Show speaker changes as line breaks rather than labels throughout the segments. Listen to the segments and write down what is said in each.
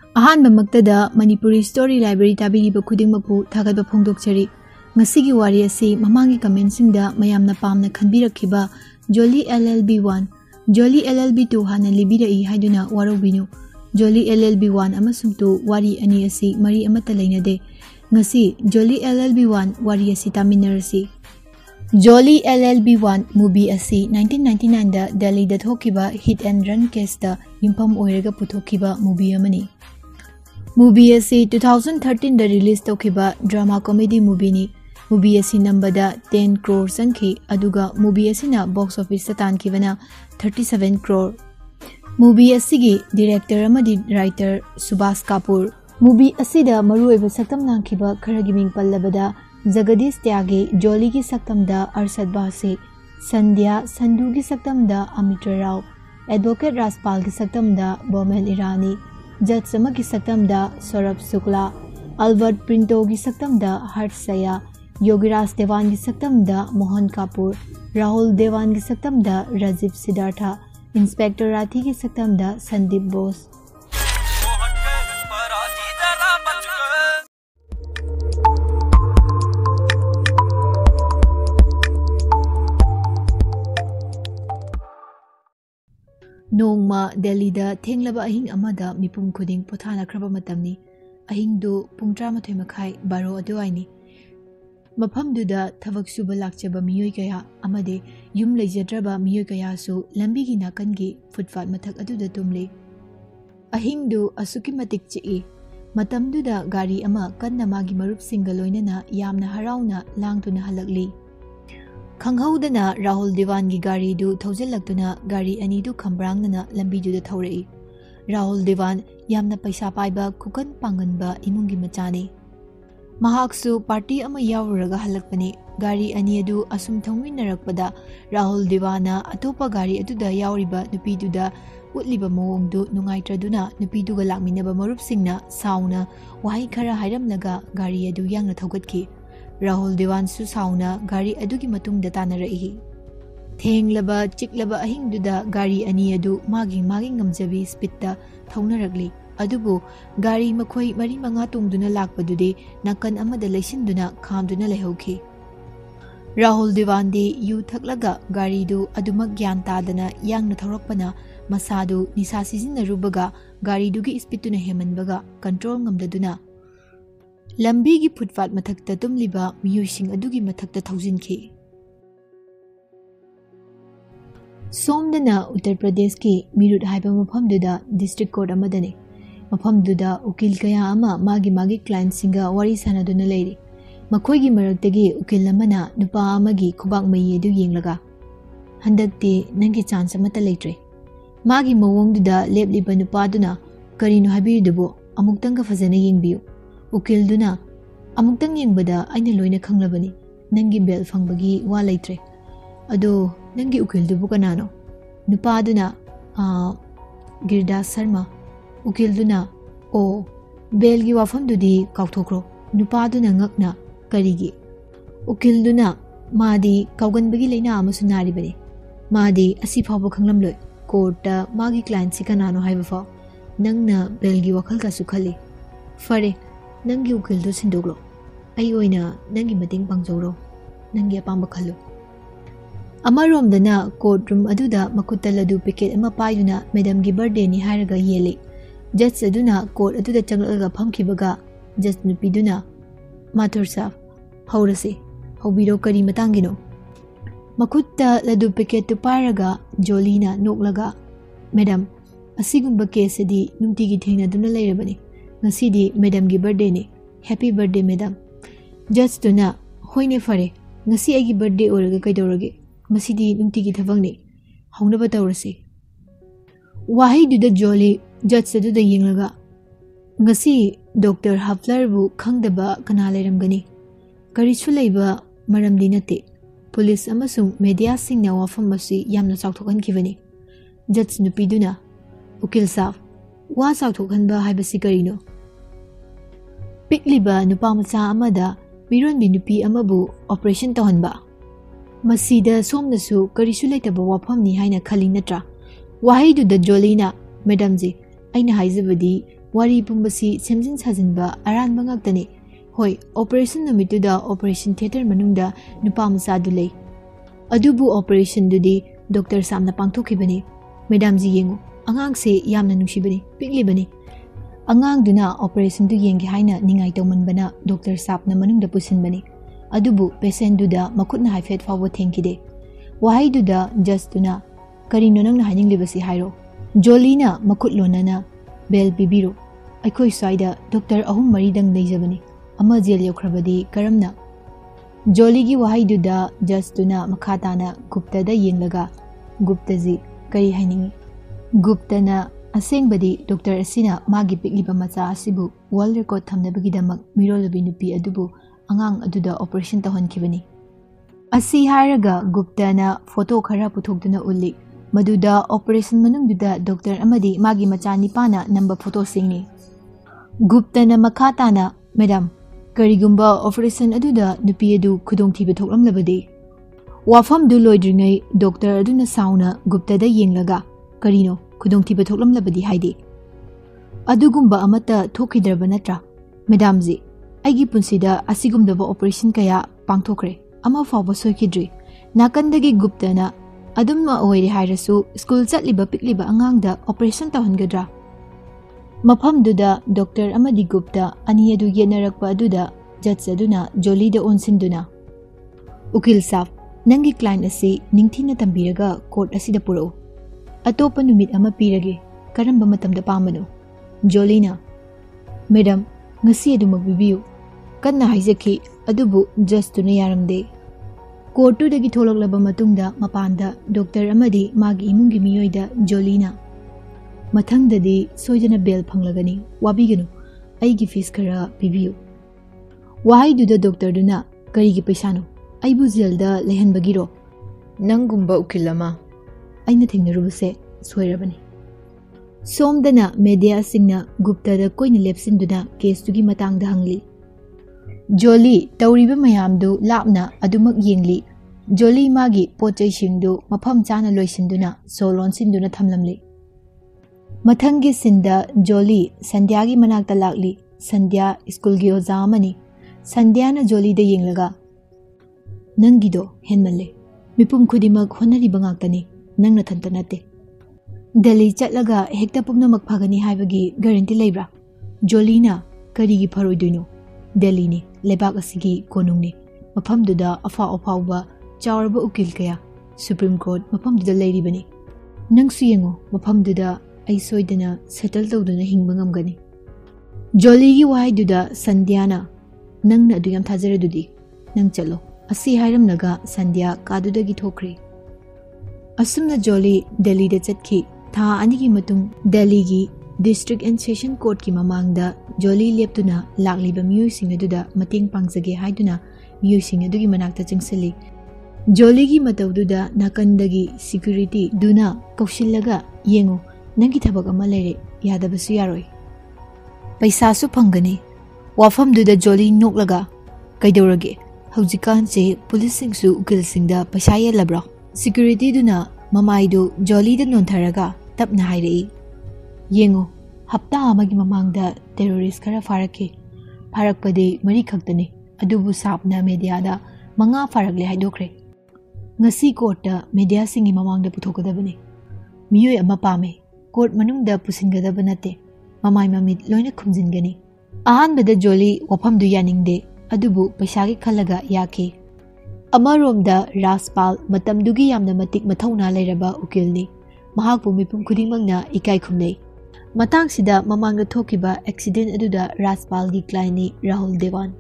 ꯑꯍꯥꯟꯕꯃꯛꯇꯗ Manipuri story library ꯇꯥꯕꯤꯔꯤꯕ ꯈꯨꯗꯤꯡꯃꯛꯄꯨ ꯊꯥꯒꯠꯄ ꯐꯣꯡꯗꯣꯛꯆꯔꯤ꯫ ꯉꯁꯤꯒꯤ ꯋꯥꯔꯤ ꯑꯁꯤ ꯃꯃꯥꯡꯒꯤ ꯀꯃꯦꯟꯠꯁꯤꯡꯗ ꯃꯌꯥꯝꯅ ꯄꯥꯝꯅ ꯈꯟꯕꯤꯔꯛꯈꯤꯕ ꯖꯣꯂꯤ LLB1, ꯖꯣꯂꯤ LLB2 ꯍꯥꯟꯅ ꯂꯤꯕꯤꯔꯛꯏ ꯍꯥꯏꯗꯨꯅ ꯋꯥꯔꯧꯕꯤꯅꯨ꯫ ꯖꯣꯂꯤ LLB1 ꯑꯃꯁꯨꯡ 2 ꯋꯥꯔꯤ ꯑꯅꯤ ꯑꯁꯤ ꯃꯔꯤ ꯑꯃꯠꯇ ꯂꯩꯅꯗꯦ꯫ ꯉꯁꯤ ꯖꯣꯂꯤ LLB1 ꯋꯥꯔꯤ ꯑꯁꯤ ꯇꯥꯃꯤꯟꯅꯔꯁꯤ꯫ ꯖꯣꯂꯤ LLB1 ꯃꯨꯚꯤ ꯑꯁꯤ 1999ꯗ ꯗꯦꯜꯂꯤꯗ ꯊꯣꯛꯈꯤꯕ ꯍꯤꯠ ꯑꯦꯟ ꯔꯟ ꯀꯦꯁꯇ ꯌꯨꯝꯐꯝ ꯑꯣꯏꯔꯒ ꯄꯨꯊꯣꯛꯈꯤꯕ ꯃꯨꯚꯤ ꯑꯃꯅꯤ꯫ ꯃꯨꯚꯤ ꯑꯁꯤ 2013ꯗ ꯔꯤꯂꯤꯖ ꯇꯧꯈꯤꯕ ꯗ꯭ꯔꯃꯥ ꯀꯣꯃꯦꯗꯤ ꯃꯨꯚꯤꯅꯤ꯫ ꯃꯨꯚꯤ ꯑꯁꯤ ꯅꯝꯕꯗ 10 ꯀ꯭ꯔꯣꯔ ꯆꯪꯈꯤ, ꯑꯗꯨꯒ ꯃꯨꯚꯤ ꯑꯁꯤꯅ ꯕꯣꯛꯁ ꯑꯣꯐꯤꯁꯇ ꯇꯥꯟꯈꯤꯕꯅ 37 ꯀ꯭ꯔꯣꯔ꯫ ꯃꯨꯚꯤ ꯑꯁꯤꯒꯤ ꯗꯤꯔꯦꯛꯇꯔ ꯑꯃꯗꯤ ꯔꯥꯏꯇꯔ ꯁꯨꯕꯥꯁ ꯀꯥꯄꯨꯔ꯫ ꯃꯨꯚꯤ ꯑꯁꯤꯗ ꯃꯔꯨꯑꯣꯏꯕ ꯁꯛꯇꯝ ꯂꯥꯡꯈꯤꯕ ꯈꯔꯒꯤ ꯃꯤꯡ ꯄꯜꯂꯕꯗ ꯖꯒꯗꯤꯁ ꯇ꯭ꯌꯥꯒꯤ ꯖꯣꯂꯤꯒꯤ ꯁꯛꯇꯝꯗ ꯑꯔꯁꯗ ꯚꯥꯁꯤ, ꯁꯟꯙ꯭ꯌꯥ ꯁꯟꯙꯨꯒꯤ ꯁꯛꯇꯝꯗ ꯑꯃꯤꯇ꯭ꯔ ꯔꯥꯎ, ꯑꯦꯗꯚꯣꯀꯦꯠ ꯔꯥꯖꯄꯥꯜꯒꯤ ꯁꯛꯇꯝꯗ ꯕꯣꯃꯦꯟ ꯏꯔꯥꯅꯤ, ꯖꯖ ꯑꯃꯒꯤ ꯁꯛꯇꯝꯗ ꯁꯧꯔꯚ ꯁꯨꯛꯂꯥ, ꯑꯜꯕꯔꯠ ꯄ꯭रिꯟꯇꯣꯒꯤ ꯁꯛꯇꯝꯗ ꯍꯔꯁ ꯁꯌꯥ, ꯌꯣꯒꯤꯔꯥꯖ ꯗꯦꯋꯥꯟꯒꯤ ꯁꯛꯇꯝꯗ ꯃꯣꯍꯟ ꯀꯥꯄꯨꯔ, ꯔꯥꯍꯨꯜ ꯗꯦꯋꯥꯟꯒꯤ ꯁꯛꯇꯝꯗ ꯔꯥꯖꯤꯕ ꯁꯤꯗꯥꯔꯊ, इंस्पेक्टर राठी सक्तमदा संदीप बोस। नोंमा दिल्लीदा थेंगलबा अहिंग अमदा मिपुम खुदिंग पोथानख्रबा मतमनी। अहिंगदु पुंग 13 मखाई 12 अदुवाइनी। मफमदुदा थबक सुबा लाक्चबा मियोय कया अमदे युम लेजद्रबा मियोय कयासु लंबीगी नाकनगी फुटपाथ मथक अदुदा तुमले। अहिंगदु असुकी मतिक चिई। मतमदुदा गाड़ी अमा कन्ना मागी मरुपसिंगा लोइनना यामना हराउना लांगदुना हलकली। खंगहौदना राहुल देवान की गाड़ी दु थौजिलक्तुना गाड़ी अनीदु खंब्रांगना लंबीदुदा थौरई। राहुल देवान यामना पैसा पाइबा खुकन पांगनबा इमुंगी मचाने। महाक्सु पार्टी अमा यावरगा हलकपने। गाड़ी अनी अदु असुम थौमिनरकपदा राहुल देवाना अतोपा गाड़ी अदुदा यावरिबा नुपीदुदा उतलिबा मवोंगदु नुंगाइत्रदुना नुपीदुगा लाकमिनबा मरुपसिंगना साउना वाही खरा हाइरमलगा गाड़ी अदु यांगना थौगतखि। राहुल देवान सु साउना गाड़ी अदुगी मतुंगदा तानरई। थेंगलबा चिकलबा अहिंगदुदा गाड़ी अनी अदु मागी ngamjabi स्पीडता थौनरगली। अदुबु गाड़ी मखोई मरी मंगा तुंगदुना लाकपदुदे नाकन अमदा लैसिनदुना खामदुना लेहौखि। राहुल देवान दे यू थकलगा गाड़ीदु अदुमक ज्ञान तादना यांगना थौरकपना मसादु निसा सिजिनरुबगा गाड़ीदुगी स्पीडतुना हेमनबगा कंट्रोल ngamददुना लंबीगी फुटपाथ मथक्ता तुमलिबा मियोइसिंग अदुगी मथक्ता थौजिनखि। सोमदना उत्तर प्रदेश की मिरुट हाइबा मफमदुदा डिस्ट्रिक्ट कोर्ट अमदने। मफमदुदा उकिल कया अमा मागी क्लाइंटसिंगा वारी सानदुना लेरी। मखोइगी मरक्तगी उकिल अमना नुपा अमगी खुबाक मयेदु येंगलगा हंदक्ति नंगी चांस अमता लेत्रे। मागी मवोंगदुदा लेपलिबा नुपादुना करिनो हाबिरिदुबो अमुक्तंगा फजना येंगबियु। उकिलदुना अमुक्तंग येंगबदा आइना लोइना खंगलबनी, नंगी बेल फंगबगी वा लेत्रे। अदो नंगी उकिलदुबु कनानो? नुपादुना गिरदास शर्मा। उकिलदुना ओ बेलगी वाफमदुदी काउथोख्रो। नुपादुना ngakna karigi। उकिलदुना मादी काउगनबगी लेना अमसु नारिबने। मादी असि फावबो खंगलमलोय। कोर्टा मागी क्लाइंट सि कनानो हाइबफा नंगना बेलगी वखलगा सुखली। फरे नंगी उकिलदु सिंदोग्लो। आई ओइना नंगी मतेंग पांगजौरो। नंगी अपांबा खल्लो। अमरोमदना कोर्ट रूम अदुदा मकुत्ता लड्डू पैकेट अमा पाइदुना मैडम की बर्थडे नि हायरगा येले। जज अदुना कोर्ट अदुदा चंगलगा फमखिबगा जज नुपीदुना माथुर साहब हौरसे हौबिरो करी मतांगिनो। मकुत्ता लड्डू पैकेट तु पाइरगा जोलीना नोकलगा मैडम असिगुंबा केसदी नुंतिगी थेंगनादुना लेरबने। ngasidi मैडम की बर्थडे ने हैप्पी बर्थडे मैडम। जज तुना होइने फरे ngasi आइगी बर्थडे ओरगा कैदौरगे मसीदी नुंतिगी थबंगने हौनबा तौरसे। वाहिदुदा जोली जज अदुदा येंगलगा ngasi डॉक्टर हफलरबु खंगदबा कना लेरमगनी करिसु लेबा मरमदि नते। पुलिस अमसुंग मीडिया सिंगना वाफम मसी यामना चाउथोकनखिबनी। जज नुपीदुना उकिल साहब वा चाउथोकनबा हाइबसि करिनो? पिकलिबा नुपा मचा अमदा मिरोनबि नुपी अमबु ऑपरेशन तौहनबा मसीदा सोमनसु करिसु लेतबा वाफमनि हाइना खलि नत्रा। वाहिदुदा जोलीना मैडम जी अइना हाइजबदी wari pumbasi semjin sajinba aran bangaktani. Hoi, operation numituda operation theater manungda nupa masadu lay. Adubu operation dudi Dr. Samna pangthokibani. Madam ji yengu, angang se yamna nungsibani, piklibani. Angang duna operation du yengi haina ningai tawmanbana Dr. Sapna manungda pusinbani. Adubu patient duda makutna haifet fawo thengkide. Wahai duda just duna karino nangna haninglibasi hairo. Jolina makut lonana bel bibiro. Aikoi swaida Dr. Ahum maridang leijabani. Ama jail yaukrabadi karamna. Joligi wahai duda just duna makhatana Gupta da yenglaga. Gupta ji kari hainingi. Gupta na asengbadi Dr. Asina magi pikliba macha asibu world record thamnabagidamak mirolabi nupi adubu angang aduda operation tahonkibani. Asi haraga Gupta na photo khara puthokduna ulli. Maduda operation manungduda Dr. amadi magi macha nipana namba photo singni. Gupta na makhatana madam karigumba operation aduda nupi adu khudongthiba thoklamlabadi. Wafam du loidringai Dr. aduna sauna Gupta da yenglaga karino khudongthiba thoklamlabadi haide. Adugumba amata thokhidraba natra madam ji aigi punsida asigumdaba operation kaya pangthokre ama fawba soikidri nakandagi Gupta na adumma oire hairasu school chatliba pikliba angangda operation tahongadra. Mafamduda Dr. amadi Gupta ani adu yenarakpa aduda judge aduna Jolie da onsinduna. Ukil saf nangi client asi ningthina tambiraga court asida puro. Atopa numit ama pirage karamba matamda pamano. Jolina madam ngasi adu magbibiyu kanna haijaki adubu just tuna yaramde. Court dagi tholoklaba matungda mapanda Dr. amadi magi imungi miyoida Jolina mathangdadi soidana bail phanglagani wabiganu aigi fees khara pibiyu. Wahai duda Dr. duna karigi paisano aibu jailda lehanbagiro nangumba ukilama aina thengnarubase soirabani. Somdana media singna Gupta da koina lepsinduna case tugi matangda hangli. Jolie tawriba mayamdu lapna adumak yengli. Jolie magi pochai singdu mafam chana loisinduna solon sinduna thamlamli. Mathangi sinda Jolie Sandhya gi manakta lakli. Sandhya school gi oja amani. Sandhya na Jolie da yenglaga nangido henmalle mipum khudimak honariba ngaktani nangna thanta nate. Delhi chatlaga hekta pumnamak phagani haibagi guarantee leibra. Jolina karigi pharoiduino Delhi ni lebak asigi konungni mafamduda afa afawba chawrba ukil kaya Supreme Court mafamduda leiribani. Nangsu yengo mafamduda ai soidana settle tawduna hingba ngamgani. Jolie gi wahai duda Sandhyana nangna adu yam thajaradudi nang chalo asi hairamnaga Sandhya kadudagi thokre. Asumna Jolie Delhi da chatki tha anigi matung Delhi gi District and Session Court ki mamangda Jolie leptuna lakliba miyoi sing aduda mateng pangjage haiduna miyoi sing adugi manakta changsali. Jolie gi matawduda nakandagi security duna kausillaga yengo nangi thabak ama lere yadabasu yaroi. Paisa su phangani wafamduda Jolie noklaga kaidorage haujikan se police singsu ukil singda paisa yelabra. Security duna mamaidu Jolie da nontaraga tapna hairei. Yengo hapta amagi mamangda terrorist kara farake. Farakpade mari khaktani adubu sapna media da manga farakle haidokre. Ngasi court da media singi mamangda puthokadabani. Miyoi ama pame court manungda pusingadaba nate. Mamai mamit loina khumjingani. Ahanbada Jolie wafamdu yaningde adubu paisagi khalaga yake. Amaromda Raspal matamdugi yamna matik mathawna leiraba ukilni. Mahakpu mipum khudimangna ikai khumnei. Matangsida mamangda thokiba accident aduda Raspal gi client Rahul Dewan.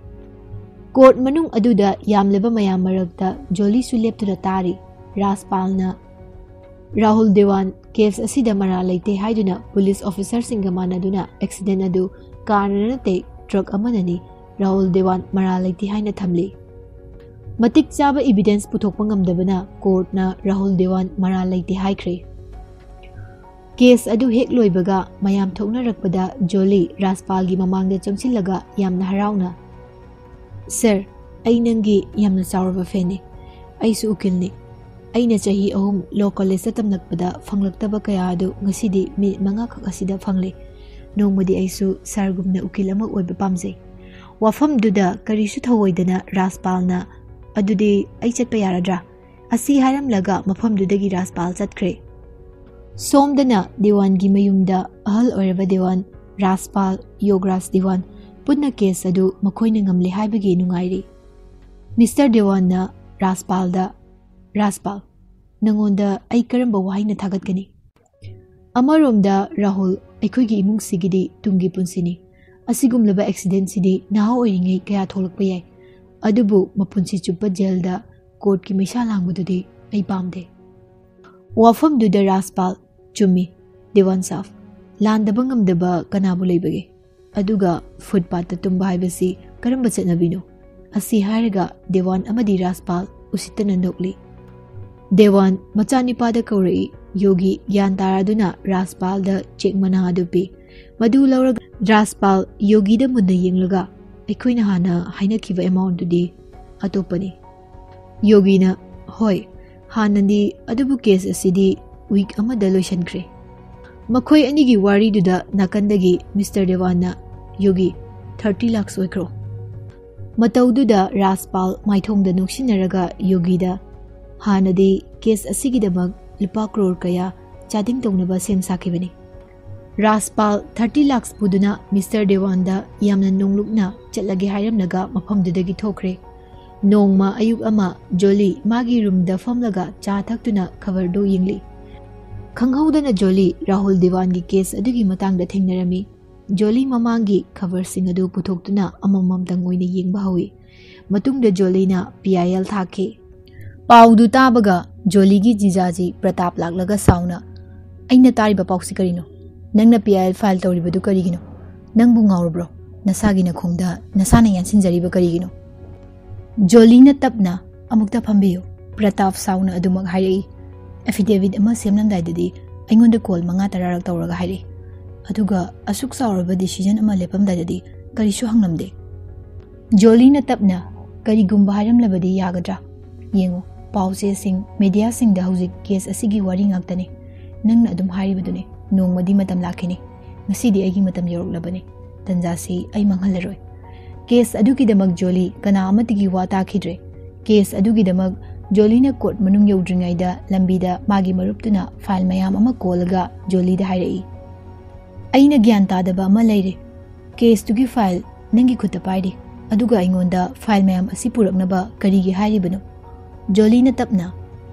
Court manung aduda yamleba mayam marakta Jolie su leptuna tari. Raspal na Rahul Dewan case asida mara leite haiduna police officer singa manaduna accident adu karana te truck amanani Rahul Dewan mara leite haina thamli. Matik chaba evidence puthokpa ngamdabana court na Rahul Dewan mara leite haikre. Case adu hek loibaga mayam thoknarakpada Jolie Raspal gi mamangda changsillaga yamna harauna. Sir, ai nangi yamna chawraba fene. Ai su ukilni. Aina chahi law college tamnakpada phanglaktaba kaya adu ngasidi mi manga khak asida phangle. नोंमदि आइसु सरगुमना उकिल अमा ओइबा पामजै वाफम दुदा करिसु थवोइदना राजपालना अदुदि आई चटपा यारद्रा असि हारमलगा मफम दुदगी राजपाल चटख्रे सोमदना देवान की मयुमदा अहल ओइरबा देवान राजपाल योगराज देवान पुन्ना केस अदु मखोइना ngamle हाइबगी नुंगाइरि मिस्टर देवानना राजपाल नंगोंदा आई करंबा वाहिना थागतगनी अमरोमदा राहुल अखोइगी इमुंगसिगिदि तुंगी पुंसिनी असिगुमलबा एक्सीडेंट सिदि नाहा ओइरिङै कया थोलकपा याय अदुबु मपुंसि चुप्पा जेलदा कोर्ट की मैसा लांगबदुदि आई पामदे वाफम दुदा राजपाल चुम्मी देवान साफ लांदबा ngamdaba कनाबु लेबगे अदुगा फुटपाथ तुम्बा हाइबसि करंबा चटनबिनो असि हायरगा देवान अमदि राजपाल उसितना नोकली देवान मचानिपादा कौरई योगी ज्ञान तारादुना राजपाल द चेक मना अदुपि मदु लौरग राजपाल योगी द मुद्दा येंगलगा अखोइना हाना हाइनखिबा अमाउंट दुदि अतोपनी योगीना होय हानंदी अदुबु केस असिदि वीक अमदा लोइसनख्रे मखोय अनिगी वारी दुदा नाकंदगी मिस्टर देवाना योगी 30 लाख ओइख्रो मतौदुदा राजपाल माइथोंदा नुक्सिनरगा योगीदा हानदी केस असिगिदमक लुपा करोड़ कया चादिंग तौनबा सेम साखिबनी राजपाल 30 लाख पुदुना मिस्टर देवानदा यामना नोंलुकना चलगे हायरमनगा मफमदुदगी थोख्रे नोंमा अयुक अमा जोली मागी रूमदा फमलगा चा थक्तुना खबरदो यिंगली खंगहौदना जोली राहुल देवान की केस अदुगी मतंगदा थेंगनरमी जोली ममांगी खबर सिंग अदु पुथोक्तुना अमममतंग ओइना येंगबा हौई मतुंगदा जोलीना पीआईएल थाखे पाउदु ताबगा जोली की जिजाजी प्रताप लागलगा साउना अइना तारिबा पाउसि करिनो नंगना पीआईएल फाइल तौरिबदु करिगिनो नंगबु ngaurubro नसागिना खोंगदा नसाना यानसिनजरिबा करिगिनो जोलीना तपना अमुक्ता फंबियो प्रताप साउना अदुमक हाइरई एफिडेविट अमा सेमनमदाइददी अइंगोंदा कॉल 5-10 तौरगा हाइरई अदुगा असुक साउरबा डिसीजन अमा लेपमदाइददी करिसु हंगनमदे जोलीना तपना करिगुंबा हाइरमलबदी यागद्रा येंगो पाउसे सिंग मीडिया सिंग दा हौजिक केस असिगी वारी ngaktane नंगना अदुम हाइरिबदुने नोंमदी मतम लाखिने ngasidi aigi matam yorulabane tanjasi ai manghalleroi case अदुगिदमक जोली कना अमतिगी वा ताखिद्रे केस अदुगिदमक जोलीना कोर्ट मनुंग यौद्रिङैदा लंबीदा मागी मरुपतुना फाइल मयाम अमा कोलगा जोलीदा हाइरई अइना ज्ञान तादबा अमा लैरे केस तुगी फाइल नंगी खुता पाइरे अदुगा अइंगोंदा फाइल मयाम असि पुरकनबा करिगी हाइरिबनो जोलीना तपना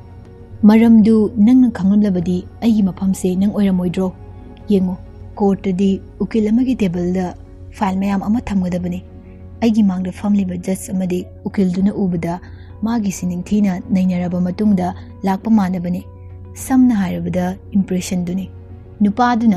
मरमदु नंगना खंगमलबदी अइगी मफमसे नंग ओइरमोइद्रो येंगो कोर्टदी उकिल अमगी टेबलदा फाइल मयाम अमा थमगदबने अइगी मांगदा फमलिबा जज अमदी उकिलदुना उबदा मागी सिनिंगथीना नैनरबा मतुंगदा लाकपा मानबने समना हाइरबदा इंप्रेशन दुने नुपादुना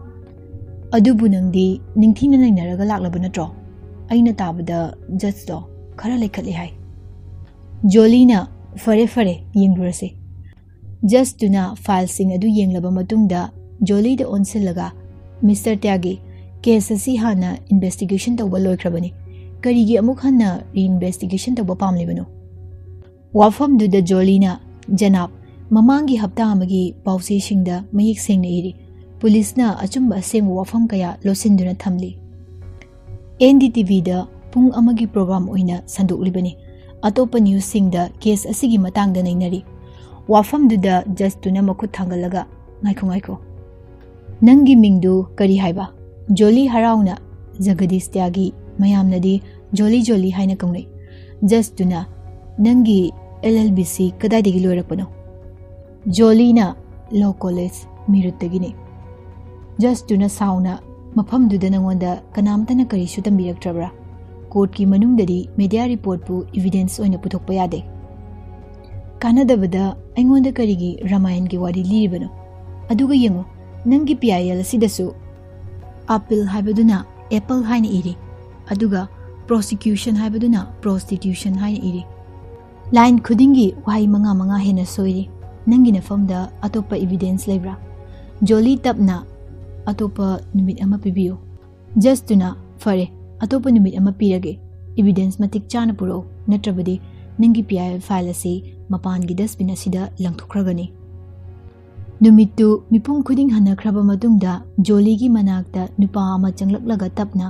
अदुबु नंगदी निंगथीना नैनरगा लाकलबा नत्रो अइना ताबदा जज दो खरा लेखले हाय जोलीना फरे फरे येंगुरसे जज दुना फाइल सिंग अदु येंगलबा मतुंगदा जोलीदा ओनसिलगा मिस्टर त्यागी केस असि हाना इन्वेस्टिगेशन तौबा लोइख्रबने करिगी अमुक हन्ना रीइन्वेस्टिगेशन तौबा पामलिबनो वाफम दुदा जोलीना जनाब ममांगी हप्ता अमगी पाउसे सिंगदा मयेक सेंगना इरि पुलिसना अचुंबा सेंग वाफम कया लोसिंदुना थमली एनडीटीवी दा पुंग अमगी प्रोग्राम ओइना संदोकलिबने अतोपा न्यूज सिंगदा केस असिगी मतंगदा नैनरी वाफम दुदा जस्ट तुना मखुत थांगलगा ngaiko नंगी मिंगदु करी हाइबा जोली हराउना जगदीश त्यागी मयामनदी जोली जोली हाइना कौनै जस्ट दुना नंगी LLBC कदाइदगी लोइरकपनो जोलीना लॉ कॉलेज मिरुतगिने जस्ट दुना साउना मफम दुदा नंगोंदा कनामतना करिसु तंबिरक्त्रबरा कोर्ट की मनुंगददी मीडिया रिपोर्ट पु एविडेंस ओइना पुथोकपा यादे कानादबदा अइंगोंदा करिगी रामायण की वारी लिरिबनो अदुगा येंगो नंगी PIL सिदसु अपील हाइबदुना एप्पल हाइना इरि अदुगा प्रोसिक्यूशन हाइबदुना प्रोस्टिट्यूशन हाइना इरि लाइन खुदिंगी वाई मंगा हेना सोइरि नंगी नफमदा अतोपा एविडेंस लेब्रा जोली तपना अतोपा निमिट अमा पिबियो जस्टुना फरे अतोपा निमिट अमा पिरगे एविडेंस मतिक चाना पुरो नत्रबदी नंगी PIL फाइल असी मपान की डस्टबिन असिदा लंगथोख्रगनी नुमित्तु मिपुम खुदिंग हनख्रब मतुंगदा जोली की मनाक्ता नुपा अमा चंगलक्लगा तपना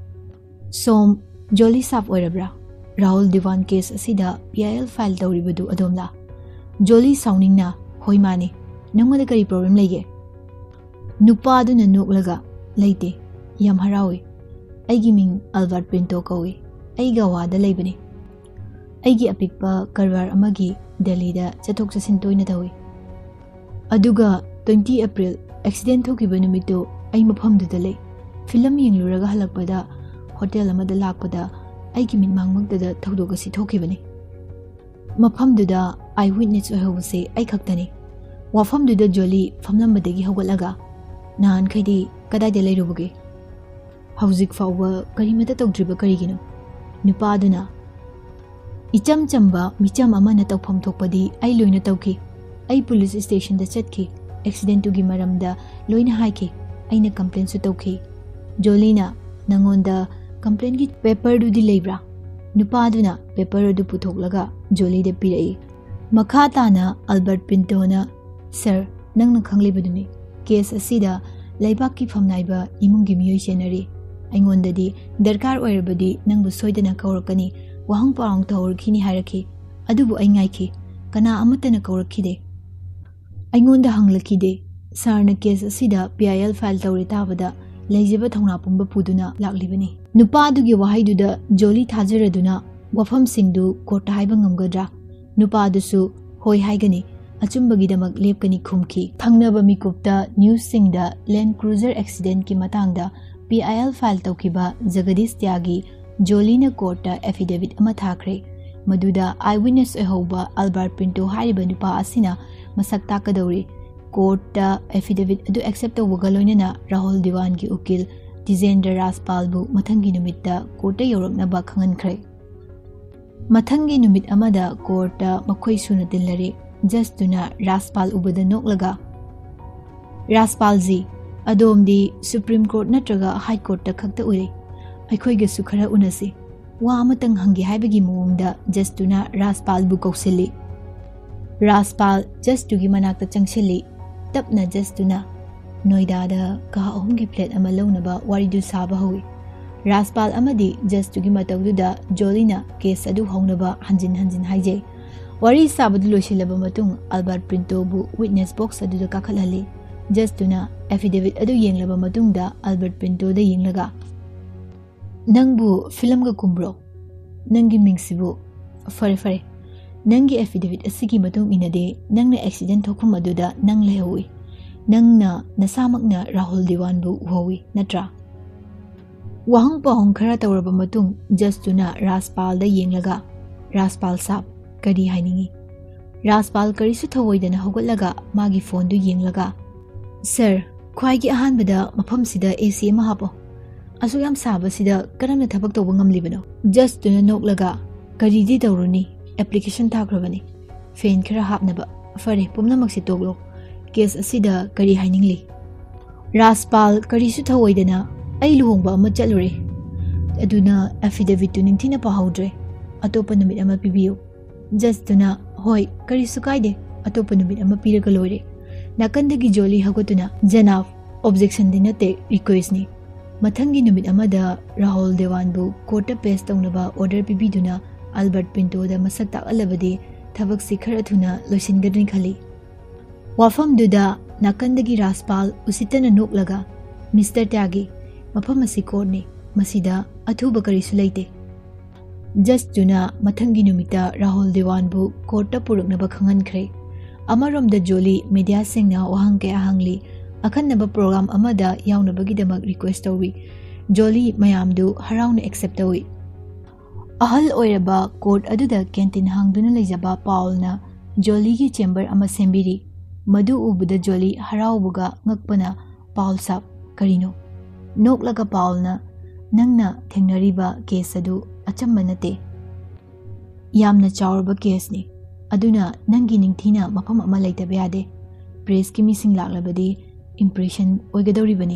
सोम जोली साफ ओइरब्रा राहुल दीवान केस असिदा PIL फाइल तौरिबदु अदोमला जोली साउनिंगना होय माने नंगमदा करी प्रॉब्लम लेगे नुपादुना नोकलगा लेते याम हरावे अैगी मिंग अल्बर्ट पिंटो कौवे अैगा वादा लेबने अैगी अपिकपा करवार अमगी दिल्लीदा चथोक चसिन तोइना तौवे अदुगा 20 अप्रैल एक्सीडेंट थोकिबा नुमितो अै मफमदुदा ले फिल्म यंगलुरगा हलकपदा होटल अमदा लाकपदा अैगी मिंग मांगमगददा थौदोग असि थोकिबने मफमदुदा आई विटनेस ओइहौबसे अै खक्तने वाफमदुदा जोली फमलंबदगी हौगलगा नान खैदी कदाइदा लेरुबगे हौजिक फाउबा करिमता तौद्रिबा करिगिनो नुपादुना इचम चंबा मिचम अमना तौफम थोकपदी अै लोइना तौखि अै पुलिस स्टेशन दा चटखि एक्सीडेंट तुगी मरमदा लोइना हाइखि अैना कंप्लेन सु तौखि जोलीना नंगोंदा कंप्लेन की पेपर दुदि लेब्रा नुपादुना पेपर अदु पुथोकलगा जोली दे पिरई मखा ताना अल्बर्ट पिंटोना सर नंगना खंगलिबदुनि केस असिदा लेबाक की फमनाइबा इमुंगी मियोय सेनरी अैंगोंददी दरकार ओइरबदी नंगबु सोइदना कौरकनी वहंग पारंग तौरखिनि हाइरखि अदुबु अै ngaइखि कना अमतना कौरखिदे अैंगोंदा हंगलखिदे सरना केस असिदा PIL फाइल तौरि ताबदा लेजिबा थौना पुंबा पुदुना लाक्लिबनी नुपादुगी वहाइदुदा जोली थाजरदुना वफम सिंगदु कोर्टा हाइबा ngamgadra नुपादुसु होय हाइगनी अचुंबगीदमक लेपकनी खुमखी थंगनबा मिकुप्ता न्यूज सिंगदा लैंड क्रूजर एक्सीडेंट की मतंगदा PIL फाइल तौखिबा जगदीश त्यागी जोलीना कोर्टा एफिडेविट अमा थाखरे मदुदा आई विटनेस ओइहौबा अल्बर्ट पिंटो हारिबा नुपा असिना मसक ताकदौरी कोर्टा एफिडेविट अदु एक्सेप्ट तौबगा लोइनना राहुल दीवान की उकिल तिजेंद्र राजपालबु मथंगी नुमित्ता कोर्टा यौरकनबा खंगनख्रे मथंगी नुमित अमदा कोर्टा मखोय सुना तिल्लरे जस्टुना राजपाल उबदा नोकलगा राजपाल जी अदोमदी सुप्रीम कोर्ट नत्रगा हाई कोर्ट खक्ता उरे अखोइगसु खरा उनसी वा अमतंग हंगी हाइबगी मोंगदा जस्टुना राजपाल बु कौसिली राजपाल जस्टुगी मनाक्ता चंगसिली तपना जस्टुना नोइदादा का अहुमगी प्लेट अमा लौनबा वारिदु साबा होई राजपाल अमदी जस्टुगी मतौदुदा जोलीना केस अदु हौनबा हंजिन हंजिन हाइजे वारी साबदु लोइसिलबा मतुंग अल्बर्ट पिंटोबु विटनेस बॉक्स अदुदा काखलहली जस्टुना एफिडेविट अदु येंगलबा मतुंगदा अल्बर्ट पिंटोदा येंगलगा नंगबु फिल्म का कुम्ब्रो नंगी मिंगसिबु फरे फरे नंगी एफिडेविट असिगी मतुंग इनदे नंगना एक्सीडेंट थोखुम अदुदा नंग लेहौई नंगना नसामकना राहुल दीवानबु उहौई नत्रा वहंग पहंग खरा तौरबा मतुंग जस्टुना राजपालदा येंगलगा राजपाल साहब करी हाइनिंगी राजपाल करिसु थवोइदना हौगलगा मागी फोन दु येंगलगा सर ख्वाइगी अहानबदा मफमसिदा AC अमा हापो असु याम साबसिदा करमना थबक तौबा ngamlibano जस्टुना नोकलगा करीदी तौरुनी एप्लीकेशन थाख्रबनी फेन खरा हापनबा फरे पुमनमक्सि तोगलो केस असिदा करी हाइनिंगली राजपाल करिसु थवोइदना ऐ लुहोंबा अमा चलुरे अदुना एफिडेविट तु निंथिना पाहौद्रे अतोपा नुमित अमा पिबियो जस्टुना होय करिसु काइदे अतोपा नुमित अमा पिरगा लोइरे नाकंदगी जोली हगोतुना जनाब ऑब्जेक्शन दिनते रिक्वेस्टनी मथंगी नुमित अमदा राहुल देवानबु कोर्टा पेश तौनबा ऑर्डर पिबिदुना अल्बर्ट पिंटोदा मसक ताकलबदे थबक सिखर थुना लोइसिनगदनी खली वाफमदुदा नाकंदगी राजपाल उसितना नोकलगा मिस्टर त्यागी मफम असि कोर्टने मसिदा अथुबा करिसु लेते जस्टुना मथंगी नुमिता राहुल देवानबु कोर्टा पुरकनबा खंगनख्रे अमरोमदा जोली मीडिया सिंगना वहंग के आहंगली अखन्नबा प्रोग्राम अमदा याउनबगीदमक रिक्वेस्ट तौवी जोली मयामदु हराउन एक्सेप्ट तौवी अहल ओइरबा कोर्ट अदुदा कैंटीन हांगदुना लेजबा पाउलना जोली की चेंबर अमा सेंबिरी मदु उबुदा जोली हराउबुगा ngakpana पाउल साहब करिनो नोकलगा पाउलना नंगना थेंगनरिबा केस अदु अचम्बा नते यामना चावरबा केसनी अदुना नंगी निंगथीना मफम अमा लेतबा यादे प्रेस की मिसिंग लाक्लबदी इम्प्रेशन ओइगदौरिबनी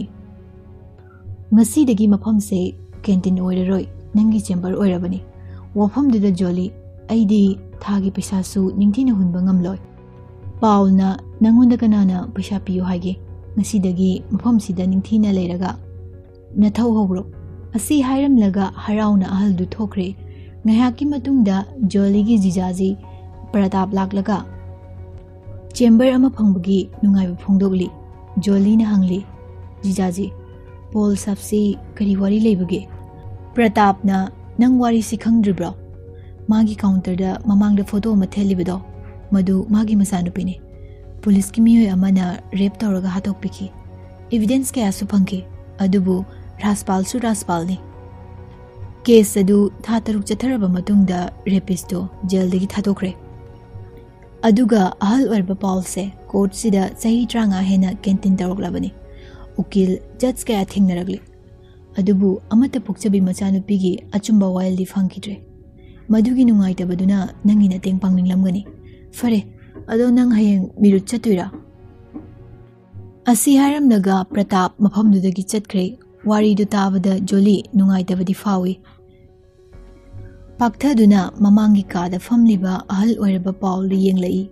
ngasiदगी मफम से कैंटीन ओइररोय नंगी चेंबर ओइरबनी वफमदुदा जोली ऐदी थागी पैसासु निंगथीना हुनबा ngamloi पाउलना Nangonda kanana paisa piyo haige. Ngasidagi mafamsida ningthina leiraga. Nathau hobro. Asi hairamlaga harauna ahaldu thokre. Ngayaki matungda Joligi jijaji Pratap laklaga. Chamber ama phangbagi nungaiba phongdogli. Jolly na hangli. Jijaji. Paul sapsi kari wari leibage. Pratap na nang wari si khangdribro. Magi counter da mamang da photo ma thelibado. Madu magi masanupini. Police ki miyoy amana rape tawraga hatok piki. Evidence kaya su phangki. Adubu Raspal su Raspal ni. Case adu tha taruk chatharaba matungda rapisto jail dagi thadokre. Aduga ahal warba Paul se court sida sahi tranga hena kentin taroklabani. Ukil judge kaya thingnaragli. Adubu amata pukchabi machanupigi achumba wild di phangkidre. Madugi nungaitabaduna nangina tengpang ninglamgani. Fare ado nang hayeng mirut chatuira. Asi haramnaga Pratap mafamdudagi chatkre. Wari du tabada Jolly nungaitabadi fawi. Pakthaduna mamangi kada famliba ahal oiraba Paul ri yenglai.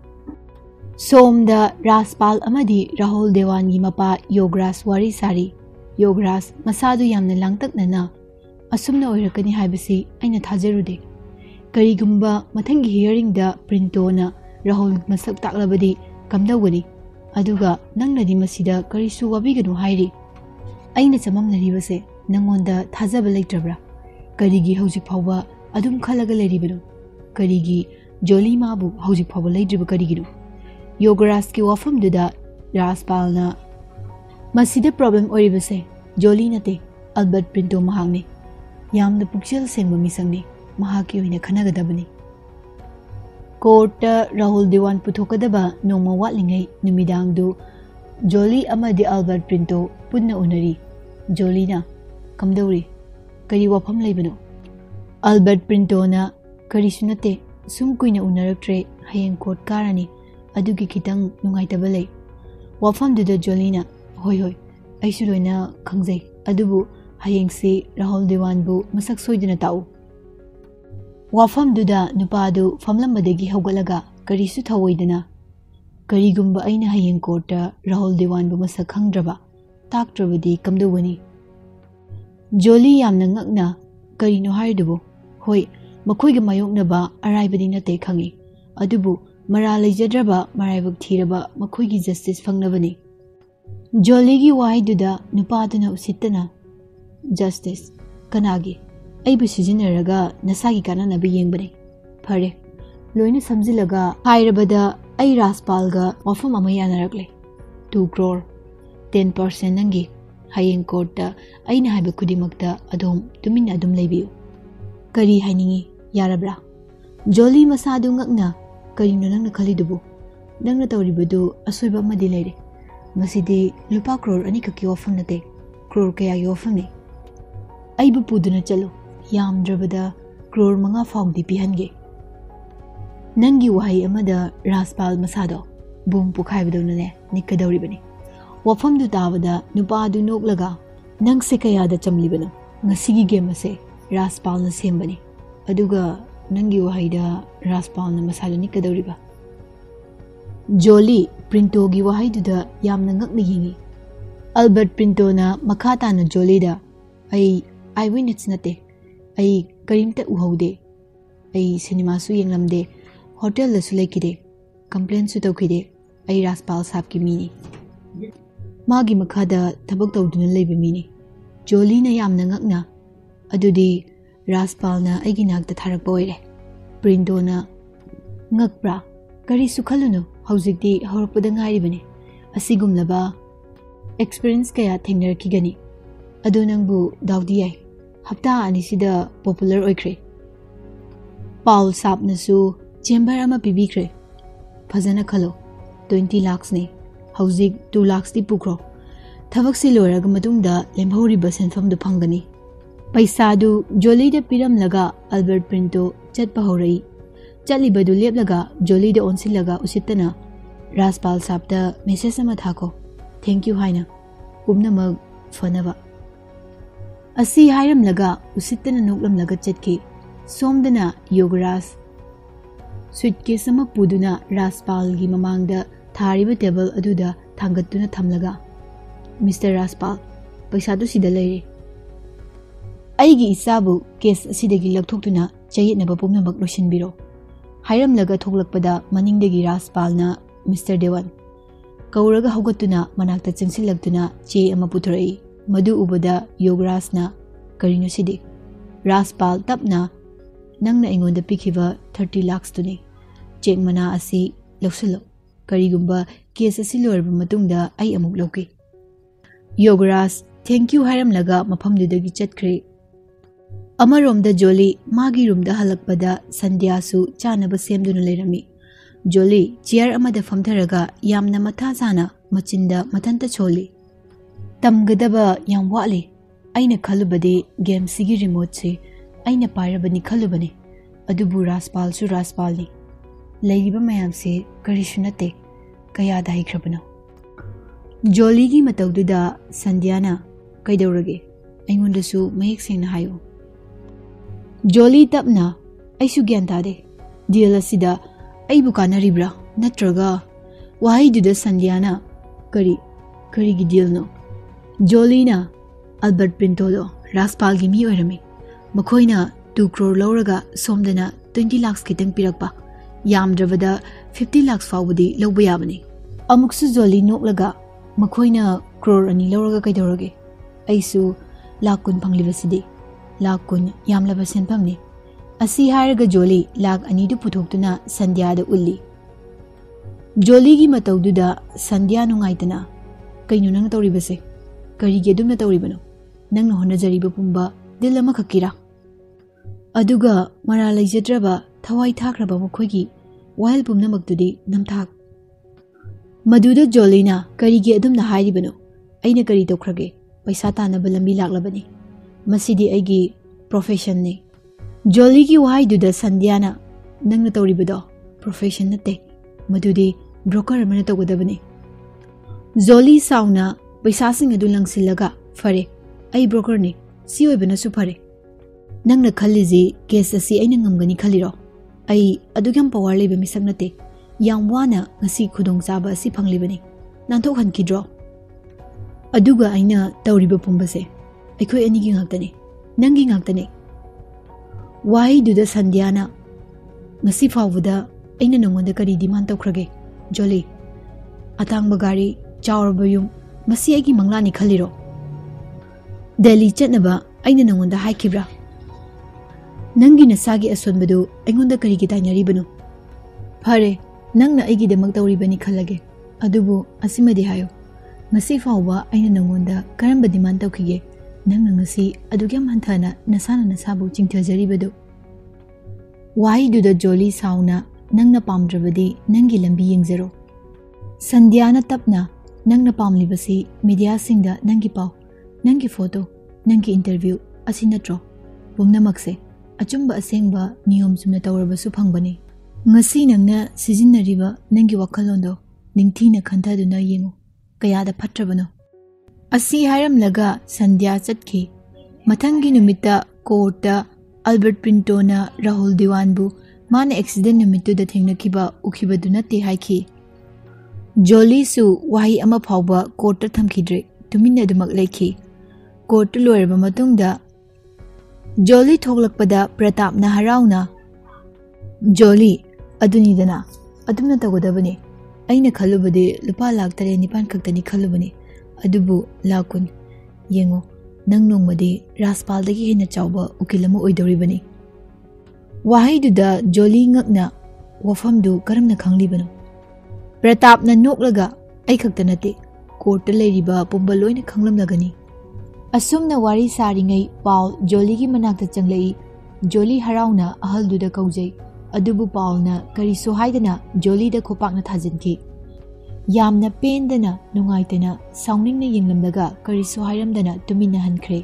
Somda Raspal amadi Rahul Dewangi mapa Yogras wari sari. Yogras masadu yamna langtaknana asumna oirakani haibasi aina thajarude. Karigumba mathangi hearing da Printona Rahul masak taklabadi kamdawani. Aduga nangnadi masida karisu wabiganu hairi. Aina chamamnaribase nangonda thajaba leitrabra. Karigi hojik phawba adum khalaga leribano. Karigi Jolly mabu hojik phawba leidriba karigiru. Yogras ki wafamduda Raspalna masida problem oribase Jolly nate Albert Printo mahangni. Yamna pukchel sengba misangni mahaki oina khanagadabani. Court Rahul Dewan puthokadaba nongma watlingai numidangdu Jolly amadi Albert Printo punna unari. Jolly na kamdauri kari wafam leibano. Albert Printo na kari sunate sum kuina unaraktre hayeng court karani adugi kitang nungaitaba lei. Wafam duda Jolly na hoi hoi aisu loina khangjai adubu hayeng si Rahul Dewan bu masak soiduna tau. Wafam duda nupadu famlambadagi hawgalaga karisu thawoidana. Karigumba aina hayeng courta Rahul Dewan bu masak khangdraba taktrabadi kamdawani. Jolly yamna ngakna karino haidubu. Hoi makhoiga mayoknaba araibadi nate khangi. Adubu mara leijadraba maraibuk thiraba makhoigi justice fangnabani. Jolly gi waiduda nupaduna usittana justice kanagi aibu sijinaraga nasagi kananabi yengbani. Phare loina samjilaga hairabada ai Raspalga wafam ama yanaragle. 2 crore 10% nangi hayeng courta aina haiba kudimakta adom tumina adum leibiu. Kari hainingi yarabra. Jolly masadu ngakna karino nangna khalidubu. Nangna tawribadu asoiba amadi leire. Masidi lupa crore ani kaki wafam nate. Crore kaya gi wafam ni. Aibu puduna chalo. Yamdrabada crore manga faugdi pihange. Nangi wahai amada Raspal masado boom pukhaibadonane nikadawribani. Wafam du tabada nupadu noklaga nang se kayada chamlibano. Ngasigi game ase Raspal na sembani. Aduga nangi wahaida Raspal na masado nikadawriba. Jolly Printo gi wahaiduda yamna ngakna yingi. Albert Printo na makata na Jolly da ay eyewitness nate. Ay karimta uhaude. Ay cinema su yenglamde. Hotel la su lekide. Complaint su tawkide. Ay Raspal sab ki mini. Magi makada tabak tawduna leiba mini. Jolly na yamna ngakna. Adudi Raspal na ay ginagta tharakpa oire. Printo na ngakpra. Kari su khaluno. Hauzikdi haurakpada ngairibani. Asigumlaba experience kaya thengnarakigani. Adu nangbu dawdi ay. Hapta anisida popular oikre. Paul sapnasu chamber ama pibikre. Fazana khalo 20 lakhs ne. Hauzik 2 lakhs di pukro. Thabak si loiraga matungda lemhoriba senfamdu phangani. Paisadu Jolly da piramlaga Albert Printo chatpa haurai. Chalibadu leplaga Jolly da onsilaga usittana Raspal sapta message ama thako. Thank you haina. Pumnamag fanaba. Asi hairamlaga usittana noklamlaga chatki. Somdana Yogras suitcase ama puduna Raspal gi mamangda थारिबा table अदुदा थांगत्तुना थमलगा mister Rajpal पैसा तो सिदा लेरे अईगी इसाबु case असिदगी लगथोक्तुना चयेतनबा पुम्नमक लोइसिनबिरो हायरमलगा थोक्लकपदा मनिंगदगी राजपालना mister देवन कौरगा हौगत्तुना मनाक्ता चंगसिलक्तुना चे अमा पुथरई मदु उबदा योगराजना करिनो सिदि राजपाल तपना नंगना इंगोंदा पिखिबा 30 लाख तुनी चेक मना असी लौसलो करिगुंबा केस असि लोरबा मतुंगदा आई अमुक लौकी योगराज थैंक यू हायरमलगा मफमदुदगी चटख्रे अमरोमदा जोली मागी रूमदा हलकपदा संध्यासु चानबा सेमदुना लेरमी जोली चेयर अमदा फमथरगा यामना मथा साना मचिंदा मथंता छोली तमगदबा याम वाली अइना खलुबदे गेम सिगी रिमोट से अइना पाइरबनी खलुबने अदुबु राजपालसु राजपालनी लैरिबा मयाम से करिसु नते कयादा हाइख्रबनो जोलीगी मतौदुदा संध्याना कैदौरगे अइंगोंदसु मयेक सेंगना हायो जोली तपना अइसु ग्यान तादे डील असिदा अइबु कानरिब्रा नत्रगा वाहिदुदा संध्याना करिगी डीलनो जोलीना अल्बर्ट प्रिंटोलो राजपालगी मी ओइरमी मखोइना 2 crore लौरगा सोमदना 20 लाख कितंग पिरकपा यामद्रबदा 50 लाख फावबदी लौबा याबनी अमुकसु जोली नोकलगा मखोइना crore अनि लौरगा कैदौरगे अइसु लाख कुन फंगलिबसिदी लाख कुन यामलबा सेनफमनी असी हारगा जोली लाख अनिदु पुथोक्तुना संध्यादा उल्ली जोलीगी मतौदुदा संध्या नुंगाइतना कइनु नंग तौरिबसे करिगे अदुमना तौरिबनो नंगना होनजरिबा पुंबा दिल अमा खक्किरा अदुगा मरा लैजद्रबा थवाई थाख्रबा मखोइगी वाहल पुमनमक्तुदी नमथाक मदुदा जोलीना करिगे अदुमना हाइरिबनो अइना करि तौख्रगे पैसा तानबा लंबी लाक्लबनी मसिदी अइगी प्रोफेशन ने जोलीगी वाइदुदा संध्याना नंगना तौरिबदो प्रोफेशन नते मदुदी ब्रोकर अमना तौगदबने जोली साउना पैसासिंग अदु लंगसिलगा फरे अई ब्रोकर ने सी ओइबनसु फरे नंगना खल्लिजी केस असी अइना ngамगनी खलिरो अई अदुगम पावर लेबे मिसक नते याम वाना ngasi खुदोंग चाबा असि फंगलिबनी नांथोक हनकिद्रो अदुगा अइना तौरिबा पुंबसे अखोय अनिगी ngakतने नंगी ngakतने वाहिदुदा संध्याना ngasi फावबदा अइना नंगोंदा करी डिमांड तौख्रगे जोली अतांगबा गाड़ी चावरबा युम मसी अइगी मंगलानी खलिरो दिल्ली चटनबा अइना नंगोंदा हाइखिब्रा नंगी नसागी असोनबदु अइगोंदा करिगी ताइनरिबनु फरे नंगना अइगी दमक तौरिबनी खलगे अदुबु असिमदि हायो ngasi फावबा अइना नंगोंदा करंबा डिमांड तौखिगे नंगना ngasi अदुग्याम हंथाना नसाना नसाबु चिंथजरिबदु वाहिदुदा जोली साउना नंगना पामद्रबदी नंगी लंबी यंगजरो संध्याना तपना नंगना पामलिबसी मीडिया सिंगदा नंगी पाव नंगी फोटो नंगी इंटरव्यू असि नत्रो पुमनमक्से अचुंबा असेंगबा नियम Chumna तौरबसु फंगबनी ngasi nangna sijinnariba nangi wakhalondo ningthina khantaduna yengu kayada phatrabano asi haramlaga sandhya chatki mathangi numita courta albert printona rahul diwanbu mana accident numitu da thengnakiba ukhiba dunati haiki जोली सु वाही अमा फावबा court थमखिद्रे तुमिन्ना दुमक लेखि कोर्ट लोरबा मतुंगदा जोली थोगलकपदा प्रतापना हराउना जोली अदुनिदना अदुमना तगदबने अइना खलुबदे लुपा लाख 9 खक्तनी खलुबने अदुबु लाकुन येंगो नंग नोंगमदे राजपालदगी हेना चावबा उकिलम ओइदोरिबने वाहीदुदा जोली ngakna वफमदु करमना खंगलिबनो प्रतापना नोकलगा आई खक्ता नते कोर्ट लेरिबा पुंबा लोइना खंगलमलगनी असुमना वारी सारिङै पाउल जोलीगी मनाक्ता चंगलई जोली हराउना अहलदुदा कौजै अदुबु पाउलना करिसो हाइदना जोलीदा खोपाकना थाजिनकी यामना पेंदना नुंगाइतना साउनिंगना यंगलमलगा करिसो हाइरमदना तुमिन्ना हनख्रे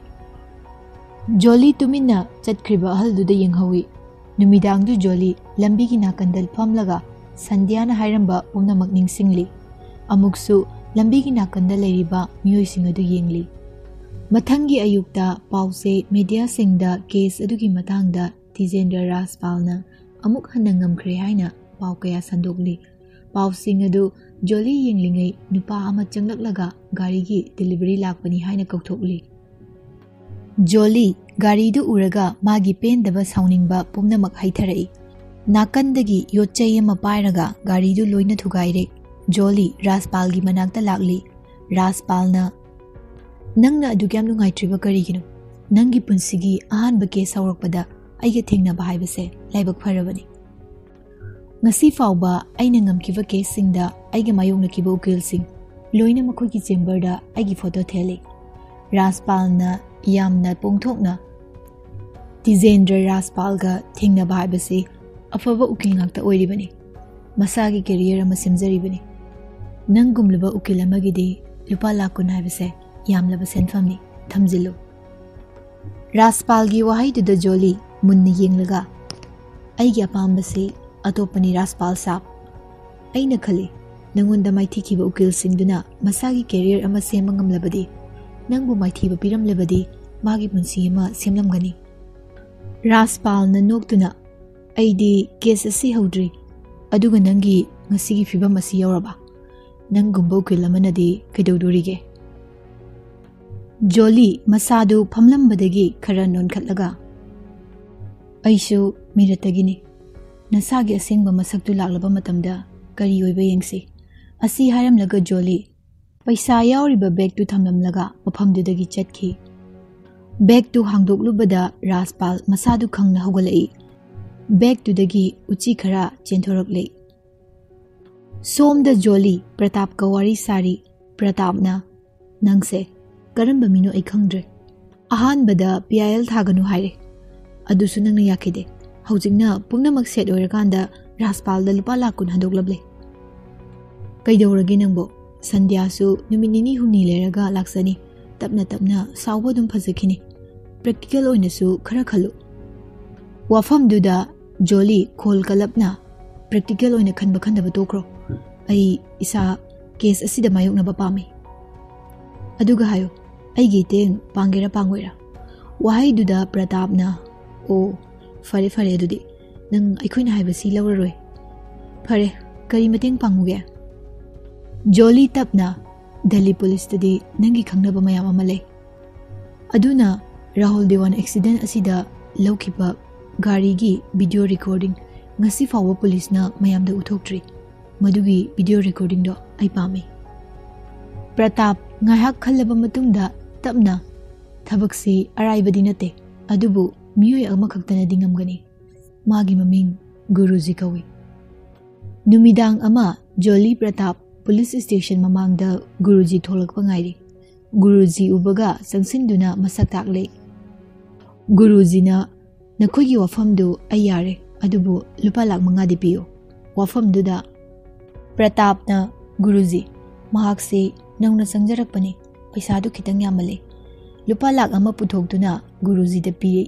जोली तुमिन्ना चटख्रिबा अहलदुदा यंगहवी नुमिदांगदु जोली लंबीगी नाकंदल फमलगा संध्याना हाइरंबा पुमनमक निंगसिंगली अमुकसु लंबीगी नाकंदा लेरिबा मियोइसिंग अदु येंगली मथंगी अयुक्ता पाउसे मीडिया सिंगदा केस अदुगी मतांगदा तिजेंद्र राजपालना अमुक हन्ना ngamkhre हाइना पाउ कया संदोगली पाउसिंग अदु जोली येंगलिंगै नुपा अमा चंगलक्लगा गाड़ी की डिलीवरी लाकपनी हाइना कौथोकली। जोली गाड़ी दु उरगा मागी पेंदबा साउनिंगबा पुमनमक हाइथरई। नाकंदगी योच्चै अमा पाइरगा गाड़ी दु लोइना थुगाइरे। जोली राजपाल की मनाक्ता लागली। राजपालना नंगना अदुग्याम नुंगाइत्रिबा करिगिनो नंगी पुंसिगी अहानबा केस हौरकपदा अइगे थेंगनाबा हाइबसे लाइबक फरबनी। ngasi fauba aina ngamkiba case singda aige mayongnakiba ukil sing loina makhoi ki chamber da aigi photo theli Raspal na yamna pongthokna Tizendra Raspal ga thingna bhaibasi afaba ukil ngakta oiribani masagi career ama simjaribani nangumlaba ukil amagidi lupa lakun haibase yamlaba senfamni thamjilu Raspal gi wahai du da joli munni yenglaga aigi apambasi atopani Raspal sap aina khali nangonda maithi kiba ukil singduna masagi career ama sema ngamlabadi nangbu maithi ba piram lebadi magi punsi ama semlamgani Raspal na noktuna aidi case asi hodri aduga nangi ngasigi fibam asi yauraba nangumba ukil amanadi kaidodorige Joli masadu phamlambadagi khara nonkhatlaga aishu miratagini Nasagi asingba masaktu laglaba matamda kari oiba yengsi asi haramlaga Joli paisa yauriba bag tu thamlamlaga mafamdudagi chatki bag tu hangdoklubada Raspal masadu khangna hogalai bag tu dagi uchi khara chenthorokle somda Joli Pratap ka wari sari Pratapna nangse karamba mino ai khangdre ahanbada PIL thaganu haire adusu nangna yakide Haujingna pungnamak set oirkanda Raspal da lupa lakun handoklable kaidoragi nangbo Sandhya su numinini humni leraga laksani tapna tapna sauba dum phajakini practical oina su khara khalu wafam duda Joli khol kalapna practical oina khanba khandaba tokro ai isa case asida mayokna ba pami aduga hayo ai giteng pangera pangwera wahai duda Pratapna o Fare fare adudi nang aikoina haibasi lauraroi fare kari mateng panguge Joli tapna Delhi police tadi nangi khangnaba mayam amalai aduna Rahul Dewan accident asida lawkiba gari gi video recording ngasi fawa police na mayam da uthoktri madugi video recording do ai pami Pratap ngahak khallaba matungda tapna thabaksi araibadi nate adubu Miyoi amakhaktana dingamgani magi maming Guruji kawi numidang ama Joli Pratap police station mamangda Guruji tholakpa ngairi Guruji ubaga sangsinduna masak takle Guruji na nakhogi wafamdu ayare adubu lupa lak manga dipiyo wafamdu da Pratap na Guruji mahakse nangna sangjarakpani paisa du khitang yamale lupa lak ama puthokduna Guruji da pire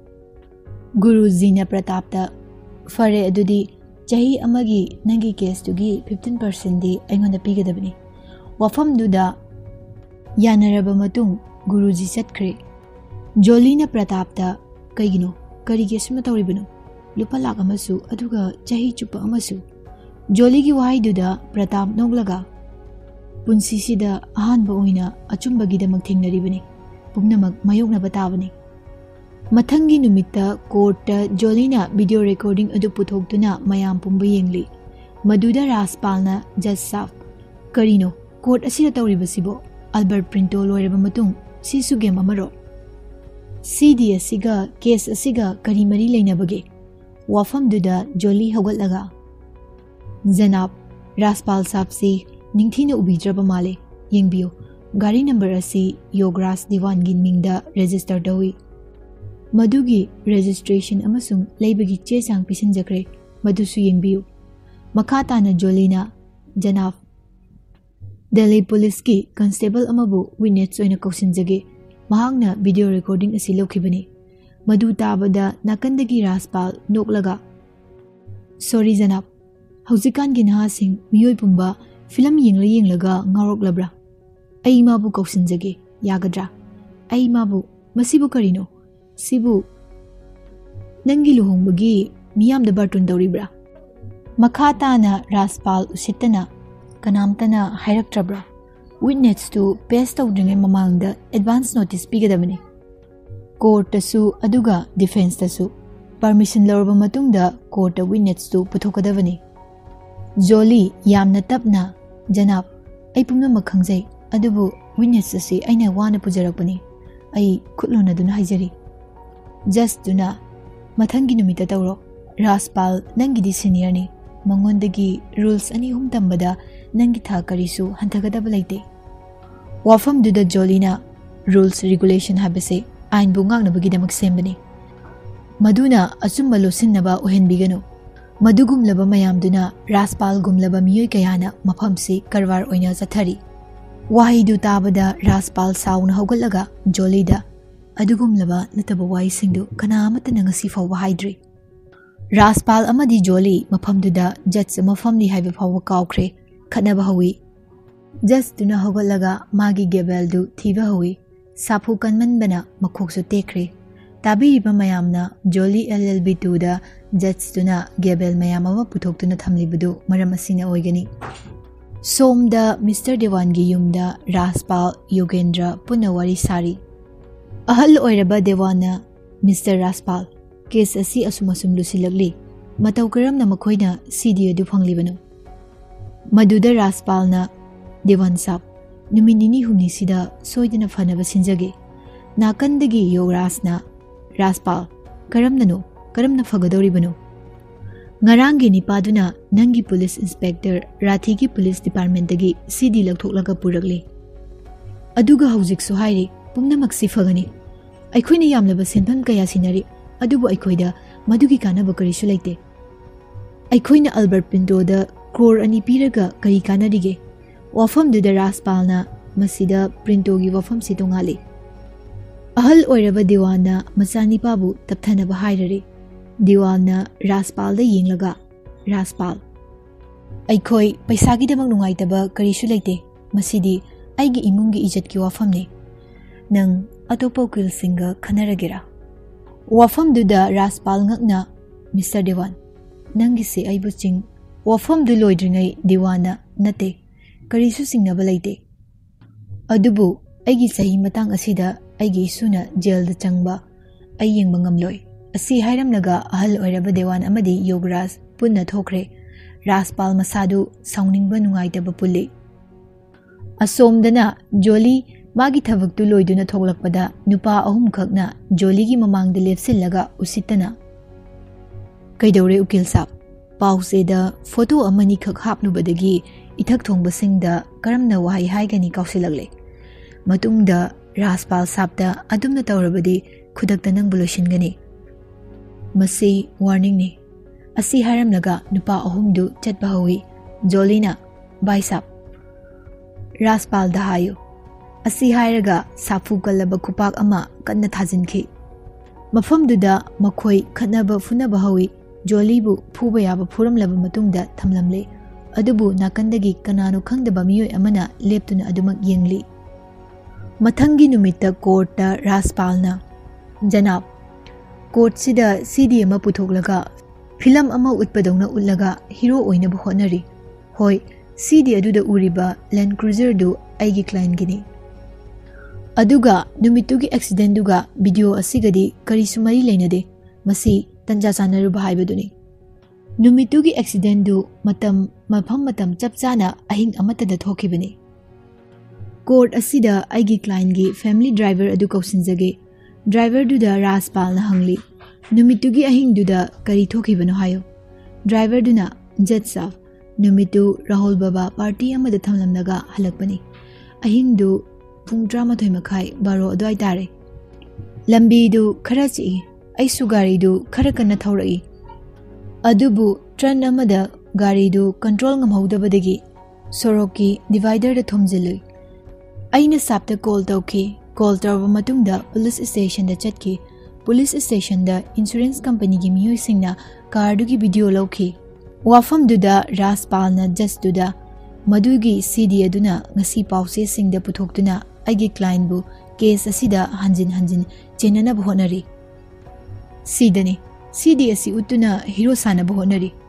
Guruji na Pratap da fare adudi chahi amagi nangi case tugi 15% di aingonda pigadabani wafam duda yanaraba matung Guruji chatkre Joli na Pratap da kaigino kari case ma tawribano lupa lak amasu aduga chahi chupa amasu Joli gi wahai duda Pratap noglaga punsi sida ahanba oina achumbagi damak thengnaribani pumnamak mayokna batabani Mathangi numitta court Jolina video recording adu puthokduna mayam pumba yengli maduda Raspalna judge saf karino court asira tawribasibo Albert Printo loiraba matung sisu game amaro CD asiga case asiga kari mari leinabage wafam duda Joli hogatlaga Janab Raspal sapsi ningthina ubidraba male yengbiyo gari number asi Yogras Diwan gin mingda register dawi Madugi registration amasung laibagi chechang pisinjakre madusu yengbiu makata na Jolina Janab Delhi police ki constable amabu witness oina kausinjage mahangna video recording asi lokhibani madu tabada nakandagi Raspal noklaga sorry Janab haujikan gi naha sing miyoi pumba film yenglaga ngaroklabra ai mabu kausinjage yagadra ai mabu masibu karino Sibu nangi luhongbagi miyam da bartun dawribra Makha tana Raspal usittana kanamtana hairaktrabra. Witness to paste tawdringai mamangda advance notice pigadabani. Court tasu aduga defense tasu permission lorba matungda court witness to puthokadabani. Jolie yamna tapna janab ai pumnamak khangjai adubu witness asi aina wana pujarakpani ai khutlona duna haijari. Just duna mathangi numita tawro. Raspal nangidi senior ni mangondagi rules ani hum tambada nangi tha karisu hantagadaba laite. Wafam duda Jolina rules regulation habase ain bu ngangnabagi sembani. Maduna asumba losinaba uhenbigano. Madugumlaba mayamduna Raspal gumlaba miyoi kayana mafamsi karwar oina zathari. Wahidu tabada Raspal sauna haugallaga Jolida adugumlaba nataba wahi singdu kana amatana ngasi fawba haidri. Raspal amadi Jolie mafamduda judge mafamli haiba fawba kawkhre khatnaba hawi. Just duna haugallaga magi gebeldu thiba hawi. Sapu kanmanbana makhoksu tekre. Tabiriba mayamna Jolie LLB2 da judge duna gebel mayamama puthokduna thamlibadu maram asina oigani. Somda Mr. Dewangi yumda Raspal Yogendra punna wari sari. Ahal oiraba Dewana Mr. Raspal case asi asumasum lusilagli. Mataw karamna makoina CD adu phanglibano. Maduda Raspal na Dewan sab numinini humni sida soidana fanaba sinjage. Nakandagi Yorasna Raspal karamna fagadoribano. Ngarangi nipaduna nangi police inspector Rathigi police department dagi CD lagthoklaga puragli. Aduga haujik so hairi pumnamak sifagani. Aikhoina yamlaba sentham kaya sinari adubu aikhoida madugi kanaba karisu laite. Aikhoina Albert Pinto da crore ani piraga kari kanarige. Wafam duda Raspalna masida Pintogi wafam sitongali. Ahal oiraba Dewana masani pabu tapthanaba hairari. Dewana Raspal da yenglaga Raspal aikoi paisagi damang nungaitaba karisu laite masidi aigi imungi ijat ki wafamni nang atopa ukil singa khanaragera. Wafam duda Raspal ngakna Mr. Dewan nangi se aibu ching wafam du loidringai Dewana nate karisu singnaba laite. Adubu aigi sahi matang asida aigi isuna jail da changba ai yengba ngamloi. Asi hairamnaga ahal oiraba Dewan amadi Yogaraj punna thokre. Raspal masadu sauningba nungaitaba pulli. Asomdana Jolie magi thabaktu loiduna thoklakpada nupa ahum khakna Jolie gi mamangda lepsillaga usittana. Kaidore ukil sab pause da photo amani khak hapnubadagi ithak thongbasingda karamna wahai haigani kausilagle. Matungda Raspal sabda adumna tawrabadi khudakta nang bulosingani. Masi warning ni. Asi haramnaga nupa ahumdu chatba hawi. Jolina baisap. Raspal dahayo. Asi hairaga safu kalaba kupak ama kanna thajinki. Mafamduda makhoi khatnaba funaba hawi. Jolie-bu phuba yaba phuramlaba matungda thamlamle. Adubu nakandagi kanano khangdaba miyoi amana leptuna adumak yengli. Mathangi numitta court Raspalna janab court sida CD ama puthoglaga film ama utpadongna ullaga hero oinaba honari. Hoi CD aduda uriba Land Cruiser du aigi client gini. Aduga numitugi accident duga video asigadi karisumari leinade masi tanja chanaruba haibaduni. Numitugi accident du matam chapchana ahing amatada thokibani. Court asida aigi client gi family driver adu kausinjage. Driver duda Raspal na hangli. Numitugi ahing duda kari thokibano hayo. Driver duna judge saf. Numitu Rahul Baba party amada thamlamnaga halakpani. Ahing du pung drama thoi makhai baro adwai tare. Lambi du khara chi ai su gari du khara kana thaurai. Adubu tran amada gari du control ngamhaudabadagi soroki divider da thomjilui. Aina sapta call tawki. Call tawba matungda police station da chatki. Police station da insurance company gi miyoi singna car du gi video lawki. Wafam duda Raspal na just duda madugi CD aduna ngasi pause singda puthokduna aigi client bu case asida hanjin chenana bhonari. Sidani CD asi utuna hero sana bhonari.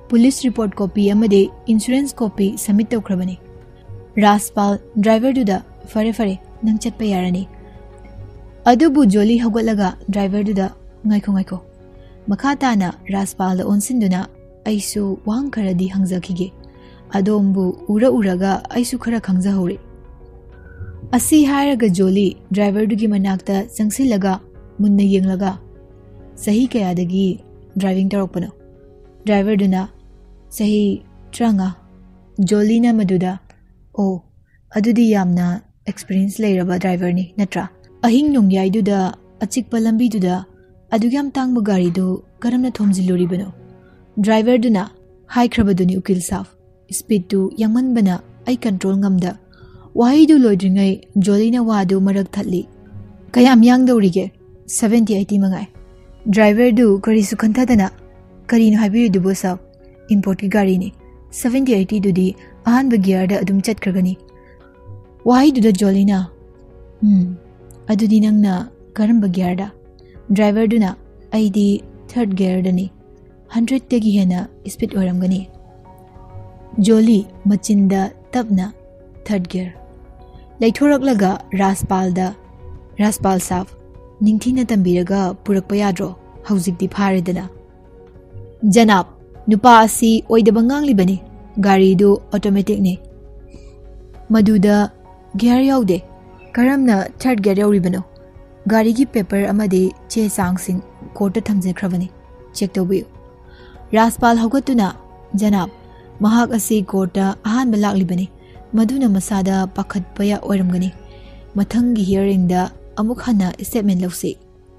Police report copy अमदे insurance copy submit तौखरबनी Rajpal driver दुदा फरे फरे नंग चटपा यारनी अदुबु जोली हौगलगा ड्राइवर दुदा ngaiko makha tana raspal onsinduना aisu wang kharadi hangzakhige adombu uraga aisu khara khangza hore asi hairaga joli driver dugi manakta changsilaga munna yenglaga sahi kayadagi driving tarokpano driver duna sahi tranga joli na maduda o adudi yamna experience leiraba driver ni natra ahing nongyai duda achikpa lambi duda अदुग्याम तांगब गाड़ी दो करमना थोमजिलोरिबनो driver दुना हाइख्रबदुनि उकिल साफ speed दु यंगमनबना आई control ngमदा वाही दु लोइद्रिङै जोलिना वादु मरक थल्ली कयाम यांगदौरिगे 70 80 मंगाय ड्राइवर दु करिसु खंथादना करिनो हाइबिरु दुबो साफ इंपोर्ट की गाड़ी ने 70 80 दुदी अहानब गियर दा अदुम चटखरगनी वाही दुदा जोलिना अदुदी नंगना करमब गियर दा ड्राइवर दुना आईदी थर्ड गियर दनी 100 तगी हेना स्पीड ओरमगनी जोली मचिंदा तबना थर्ड गियर लैथोरकलगा राजपाल साफ निंगथीना तंबीरगा पुरकप याद्रो हौजिकदी फारेदना जनाब नुपा असी ओइदबा nganglibani गाड़ी दो ऑटोमेटिक ने मदुदा गियर याउदे करमना थर्ड गियर याउरिबनो गाड़ी की पेपर अमदे चे सांगसिंग कोर्ट थमजेख्रबनी चेक तौबियो राजपाल हौगतुना जनाब महाक असी कोर्ट अहानब लाक्लिबनी मदुना मसादा पाखतपया ओरमगनी मथंगी हियरिंग दा अमुक हन्ना स्टेटमेंट लौसे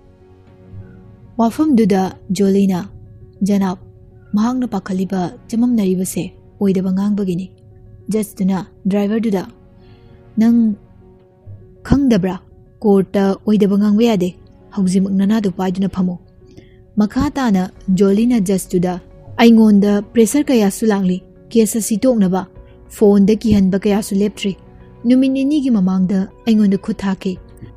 वाफम दुदा जोलिना जनाब महाकना पाखलिबा चममनरिबसे ओइदबा ngangbagini जज दुना ड्राइवर दुदा नंग खंगदब्रा कोर्ट ओइदबा ngangbा यादे हौजिमक ननादु पाइदुना फमो मखा ताना जोलिना जज दुदा आइंगोंदा प्रेशर कयासु लांगली केस असि तोकनबा फोन दा किहनबा कयासु लेप्ट्री नुमिन निनी की ममांगदा आइंगोंदा खुद थाके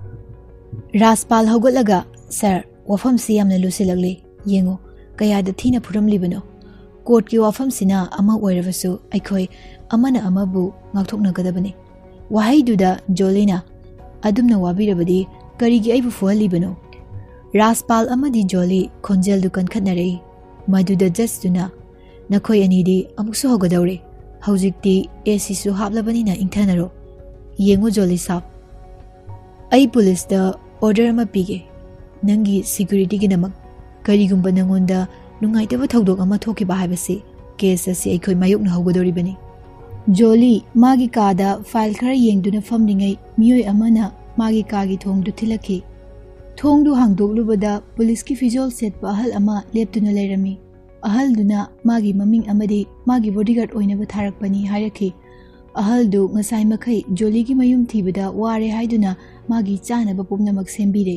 राजपाल हौगलगा सर वफम से यामना लुसिलगले येंगो कयादा थीना फुरमलिबनो कोर्ट की वफम सिना अमा ओइरबसु आइखोय अमना अमाबु ngakthoknagadaबने वाहै दुदा जोलिना अदुमना वाबिरबदी करिगी आइबु फुहलिबनो राजपाल अमदी जोली खोंजेल दु कनखनरे मदुदा जज दुना नखोय अनिदी अमुसु होगदौरे हौजिकती एसी सु हाबलबनिना इंथनरो येंगो जोली साफ आई पुलिस दा ऑर्डर अमा पिगे नंगी सिक्युरिटी की नमक करिगुंबा नंगोंदा नुंगाइतबा थौदोक अमा थोकिबा हाइबसे केस असि आइखोय मायुकना होगदौरिबनी जोली मागी कादा फाइल खरा येंगदुना फमनिङै मियोय अमना मागी कागी थोंगदु थिलखि थोंगदु हांदोकलुबदा पुलिस की फिजोल सेटपा अहल अमा लेप्तुना लेरमी अहल दुना मागी ममिंग अमदि मागी बॉडीगार्ड ओइनबा थारकपनी हायरखि अहल दु ngасai मखै जोली की मयुम थीबदा वारे हाइदुना मागी चानबा पुमनमक सेंबिरे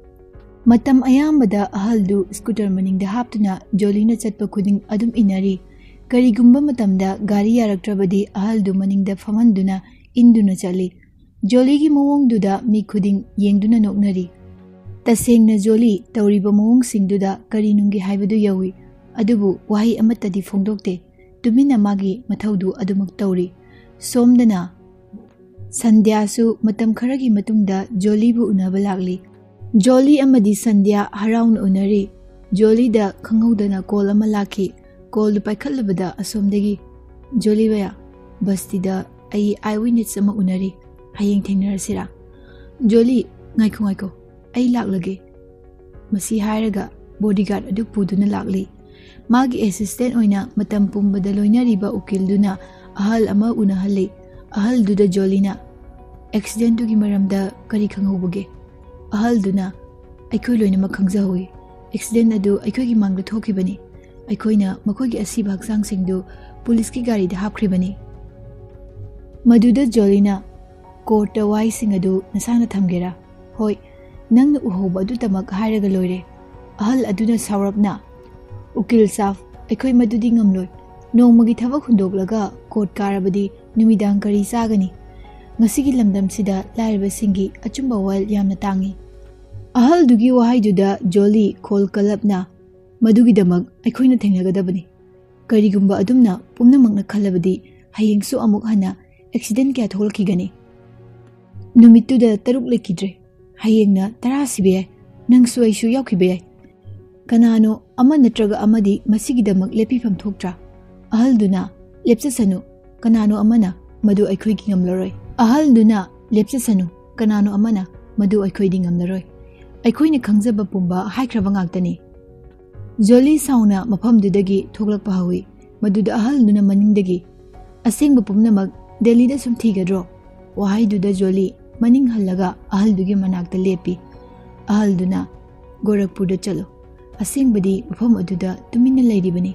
मतम अयामबदा अहल दु स्कूटर मनिंगदा हापतुना जोलीना चटपा खुदिंग अदुम इनरी करिगुंबा मतमदा गाड़ी यारक्ट्रबदी अहल दु मनिंगदा फमनदुना इंदुना चली जोली की मवोंगदुदा मी खुदिंग येंगदुना नोकनरी तसेंगना जोली तौरिबा मवोंग सिंगदुदा करिनुंगी हाइबदु यौई अदुबु वाही अमत्तदी फोंदोक्ते तुमिना मागी मथौदु अदुमक तौरी सोमदना संध्यासु मतम खरगी मतुंगदा जोलीबु उनबा लागली जोली अमदी संध्या हराउन उनरी जोलीदा खंगौदना कॉल अमा लाखी कॉल पाइखलबदा असोमदगी जोली बया बस्तीदा आई विटनेस अमा उनरी हयेंग थेंगनरसिरा जोली ngaiko ai laklage masi hairaga bodyguard adu puduna lakli magi assistant oina matam pumbada loinariba ukilduna ahal ama unahali ahal duda jolina accident dugi maramda kari khanghobuge ahal duna aikoi loina makhangjahui accident adu aikoi gi mangda thokibani aikoina makoi gi asiba haksang singdu police ki gari da hapkribani maduda jolina court wai sing adu nasana thamgera hoi नंग उहोबा अदु तमक हायरगा लोइरे अहल अदुना सावरपना उकिल साफ अखोय मदुदी ngमलोय नोंमगी थबक हुंदोकलगा court कारबदी नुमिदांग करी सागनी ngasiगी लमदम सिदा लाइरबा सिंगी अचुंबा वाल यामना तांगी अहल दुगी वाहाय दुदा जोली खोल कलपना मदुगी दमक अखोयना थेंगनगदबनी Karigumba adumna pumnamakna khalabadi hayengsu amuk hana accident kya tholakigani. Numittuda taruk lekidre. Hayengna 10 sibe nangsu aishu yaukhibe. Kanano ama natraga amadi masigidamak lepifam thoktra. Ahalduna lepsasanu kanano amana madu aikhoigi ngamlaroi. Ahalduna lepsasanu kanano amana madu aikhoidi ngamlaroi. Aikhoina khangjaba pumba haikraba ngaktani. Jolly sauna mafamdudagi thoklakpa hawi. Maduda ahalduna maningdagi asengba pumnamak Delhi da sum thigadro. Wahaiduda Jolly maning hallaga ahaldugi manakta lepi. Ahalduna Gorakhpur da chalo. Asengbadi mafam aduda tumina lairibani.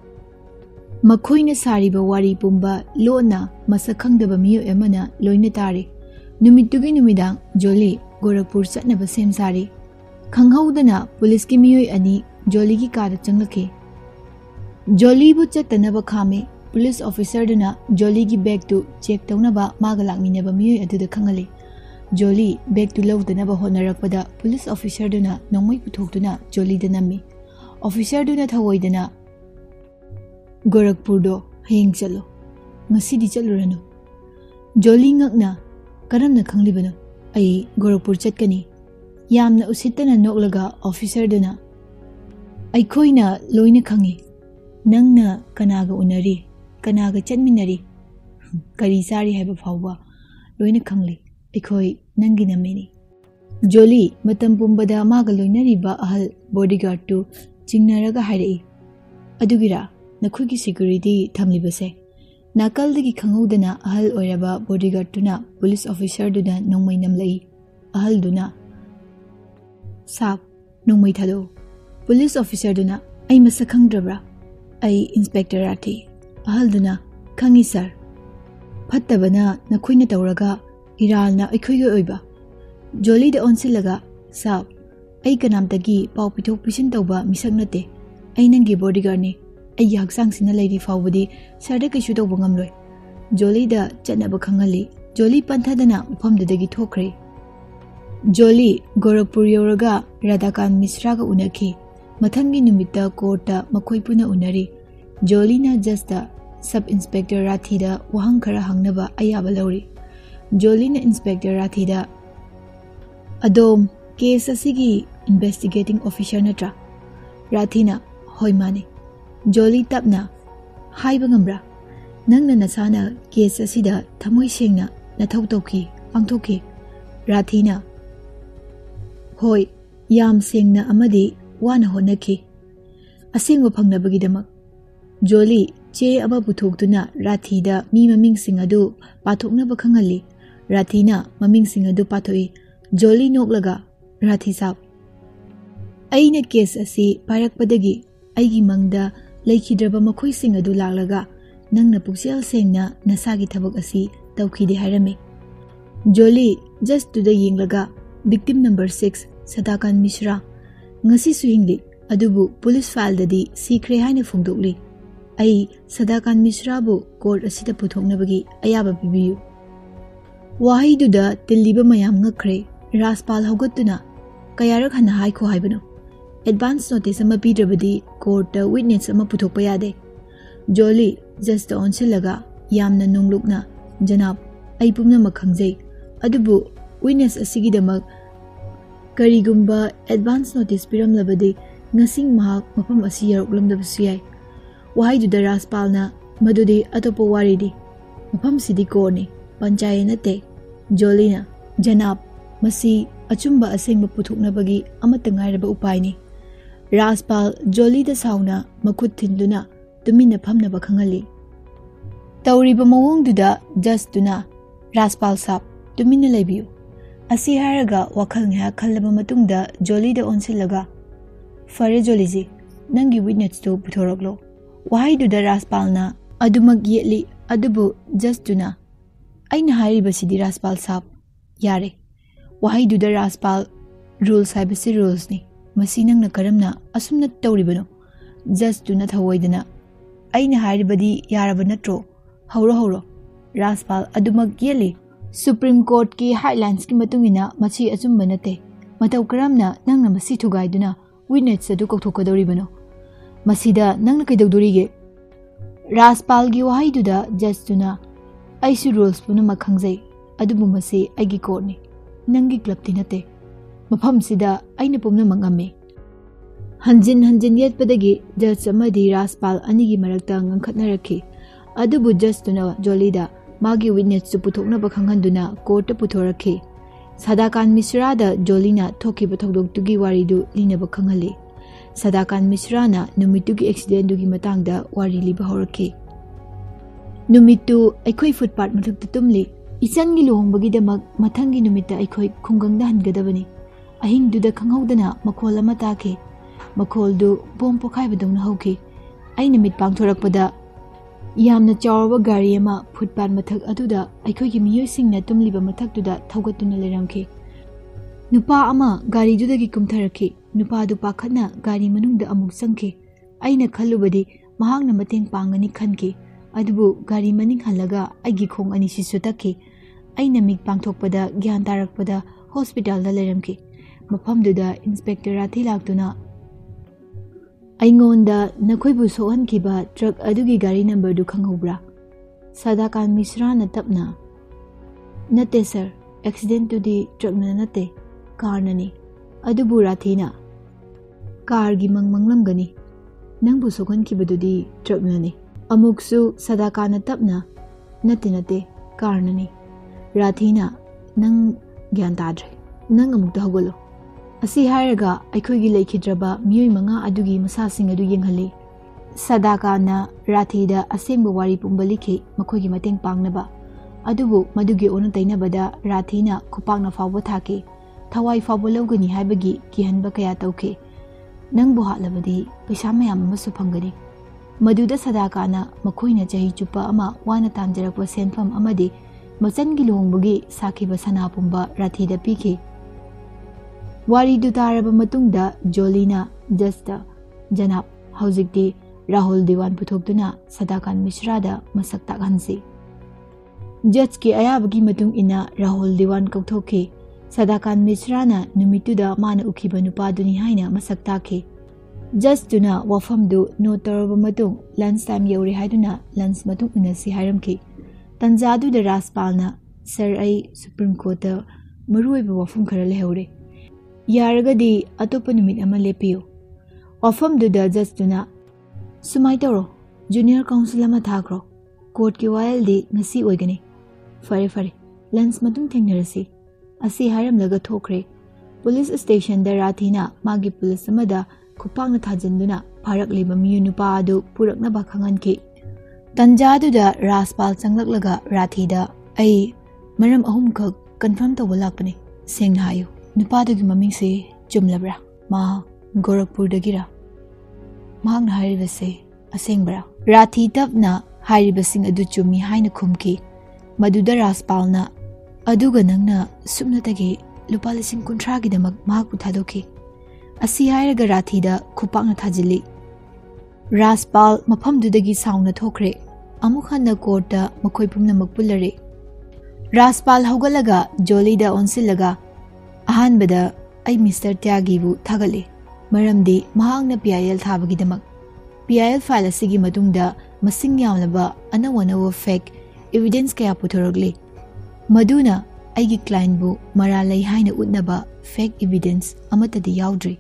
Makhoina sariba wari pumba lona masa khangdaba miyo emana loina tari. Numittugi numidang Jolly Gorakhpur chatnaba sem sari. Khanghaudana police ki miyo ani Jolly ki car changlake. Jolly bu chatanaba khame police officer duna Jolly ki bag tu check tawnaba maga lakminaba miyo aduda khangale. Jolly bag tu lawdanaba honarakpada police officer duna nongmai puthokduna Jolly da nammi. Officer duna thawoidana Gorakhpur do hayeng chalo. Ngasidi chalurano. Jolly ngakna karamna khanglibano. Ai Gorakhpur chatkani. Yamna usittana noklaga officer duna Aikhoina loina khangi. Nangna kanaga unari, kanaga chatminari. Kari sari haiba phawba loina khangli. Aikhoi nangi nameni. Jolly matam pumbada maga loinariba ahal bodyguard tu chingnaraga hairai. Adugira nakhugi security thamlibase. Nakaldagi khangudana ahal oiraba bodyguard tuna police officer duna nongmai namlai. Ahal duna Sap nongmai thado. Police officer duna ai masa khangdrabra. Ai Inspector Rathi. Ahal duna khangi sir. Phattabana nakhoina tawraga iralna aikhoigi oiba. Jolly da onsilaga sap ai kanamtagi pau pithok pisin tawba misak nate. Ai nangi bodyguard ni. Ai haksang sina lairi fawbadi sarda kaishu tawba ngamloi. Jolly da chatnaba khangali. Jolly panthadana mafamdudagi thokre. Jolly Gorakhpur yoraga Radhakan Misra ga unakhi. Mathangi numita courta makhoi puna unari. Jolly na justa sub inspector Rathi da wahang khara hangnaba ayaba lauri. Jolly na inspector Rathi da Adom case asigi investigating officer natra. Rathi na hoi mane. Jolly tapna haiba ngambra. Nangna nasana case asida thamoi sengna nathau tawki pangthoki. Rathi na hoi yam sengna amadi wana honaki. Asengwa phangnabagidamak Jolly che aba puthokduna Rathi da mi maming singadu pathoknaba khangali. Rathi na maming singadu pathoi. Jolly noklaga Rathi sap aina case asi parakpadagi aigi mangda laikhidraba makhoi singadu laklaga nangna puksel sengna nasagi thabak asi tawkhide hairame. Jolly just to the yenglaga victim number 6 Sadakan Misra ngasi suhingli adubu police file dadi sikre haina phongdokli. Ai Sadakan Misra bu court asida puthoknabagi ayaba bibiyu. Wahiduda tilliba mayam ngakre Raspal hogatuna kayarak hana haikho haibano. Advance notice ama pidrabadi court witness ama puthokpa yade. Jolly just onsilaga yamna nonglukna janab ai pumna makhangjai adubu witness asigidamak karigumba advance notice piramlabadi ngasing mahak mafam asi yaroklamdabasu yai. Wahaiduda Raspalna madudi atopo waridi mafam sidi korni panchaya nate. Jolly na janab masi achumba asengba puthoknabagi amata ngairaba upaini. Raspal Jolly da sauna makhut thinduna tumina phamnaba khangali. Tawriba mawongduda justuna Raspal sap tumina laibiyu. Asi haraga wakhal ngha khallaba matungda Jolly da onsilaga fare Jolly ji nangi witness to puthoroklo. Wahaiduda Raspalna adumak yetli adubu justuna aina hairibasidi Raspal sap yare. Wahaiduda Raspal rules haibasi rules ni. Masi nangna karamna asumna tawribano. Justuna thawoidana aina hairibadi yaraba natro. Hauro Raspal adumak yeli. Supreme Court ki highlands ki matungina machi achumba nate. Mataw karamna nangna masi thugaiduna witness adu kokthokadoribano. Masida nangna kaidawdorige. राजपालगी वहाईदुदा जजतुना अइसु rules पुनमक खंगजै अदुबु मसी अइगी कोर्टनि नंगी क्लबति नते मफमसिदा अइना पुनमक ngame हंजिन हंजिन येतपदगी जज अमदी राजपाल अनिगी मरक्ता ngangkhatnaraki अदुबु जजतुना जोलीदा मागी विटनेस पुथोकनब खंगहंदुना कोर्ट पुथोरखी सदाकान मिश्रादा जोलीना थोकिब थोकदोक्तुगी वारीदु लिनब खंगहली सदाकान मिश्राना नुमितुगी एक्सीडेंटुगी मतंगदा वारी लिबा हौरखी नुमितु अखोई फुटपाथ मथक्ता तुमली इचनगी लुहोंबगीदमक मथंगी नुमिता अखोई खुंगंगदा हनगदबनी अहिंगदुदा खंगहौदना मखोल अमा ताखे मखोलदु बोम पोखाइबदौना हौखी अइना मिट पांगथोरकपदा यामना चावरबा गाड़ी अमा फुटपाथ मथक अदुदा अखोईगी मियोइसिंगना तुमलिबा मथक्तुदा थौगतुना लेरमखी नुपा अमा गाड़ीदुदगी कुमथरखी नुपादु पाखतना गाड़ी मनुंगदा अमुक संखी अइना खल्लुबदी महांगना मतेंग पांगनी खनकी अदुबु गाड़ी मनिंग हल्लगा अइगी खोंग अनि सिसु तक्की अइना मिक पांगथोकपदा ज्ञान तारकपदा हॉस्पिटल दा लेरमखी मफमदुदा इंस्पेक्टर राथी लाक्तुना अइंगोंदा नखोइबु सोहनखिबा ट्रक अदुगी गाड़ी नंबर दु खंगहौब्रा सदाकान मिश्राना तपना नते सर एक्सीडेंट तुदी ट्रकना नते कारननी अदुबु राथीना कारगी मंगमंगलमगनी नंबु सोहनखिबदुदी ट्रकनानी अमुकसु सदाकाना तपना नते नते कारननी राथीना नंग ज्ञान ताद्रे नंग अमुकता हगोलो असी हायरगा अखोईगी लेखिद्रबा मियोई मंगा अदुगी मसासिंग अदु येंगहली सदाकाना राथीदा असेंबो वारी पुंबा लिखि मखोईगी मतेंग पांगनबा अदुबु मदुगी ओना तैनबदा राथीना खुपांगना फावबा थाके थवाई फावबा लौगनी हायबगी किहनबा कया तौखे नंगबु हालबदी पैसा मयाम अमसु फंगनी मदुदा सदाकाना मखोईना चही चुप्पा अमा वाना तांजरकपा सेनफम अमदी मचनगी लुहोंबगी साखिबा सना पुंबा राथीदा पीखि वारीदु तारबा मतुंगदा जोलीना जस्ता जनाब हौजिकदी राहुल दीवान पुथोक्तुना सदाकान मिश्रादा मसक ताकहनसी जज की अयाबगी मतुंग इना राहुल दीवान कौथोखी सदाकान मिश्राना नुमितुदा माना उखिबा नुपादुनी हाइना मसक ताखे जजतुना वफमदु नो तरबा मतुंग लंच टाइम यौरी हाइदुना लंच मतुंग उनसी हाइरमखी तंजादुदा राजपालना सर आई सुप्रीम कोर्ट मरुइबा वफम खरा लेहौरे यारगदी अतोपा नुमित अमा लेपियो वफमदुदा जजतुना सुमाइ तौरो जूनियर काउंसिल अमा थाग्रो कोर्ट की वायलदी ngasi ओइगनी फरे फरे लंच मतुंग थेंगनरसी असी हायरमलगा थोखरे पुलिस स्टेशन दा राथीना मागी पुलिस अमदा खुपांगना थाजनदुना फारकलिबा मियु नुपा अदु पुरकनबा खंगनखी तंजादुदा राजपाल चंगलकलगा राथीदा आई मरम अहुम खक कन्फर्म तौबा लापने सेंगना हायो नुपादुगी ममिंग से चुमलब्रा मा गोरखपुरदगिरा महांगना हारिबसे असेंगब्रा राथी तपना हारिबसिंग अदु चुमी हाइना खुमकी मदुदा राजपालना अदुगा नंगना सुमनतगी लुपा लिसिंग 30 गिदमक महाकु थादोखी असी हायरगा राथीदा खुपांगना थाजिली राजपाल मफमदुदगी साउना थोखरे अमुखना कोर्टा मखोई पुमनमक पुलरे राजपाल हौगलगा जोलीदा ओनसिलगा अहानबदा आई मिस्टर त्यागीबु थागले मरमदी महांगना पीआईएल थाबगिदमक पीआईएल फाइल असिगी मतुंगदा मसिंग यामलबा अनवनव फेक एविडेंस कया पुथोरगले मदुना आइगी क्लाइंट बु मरा लई हाइना उतनबा फेक एविडेंस अमतदी याउद्री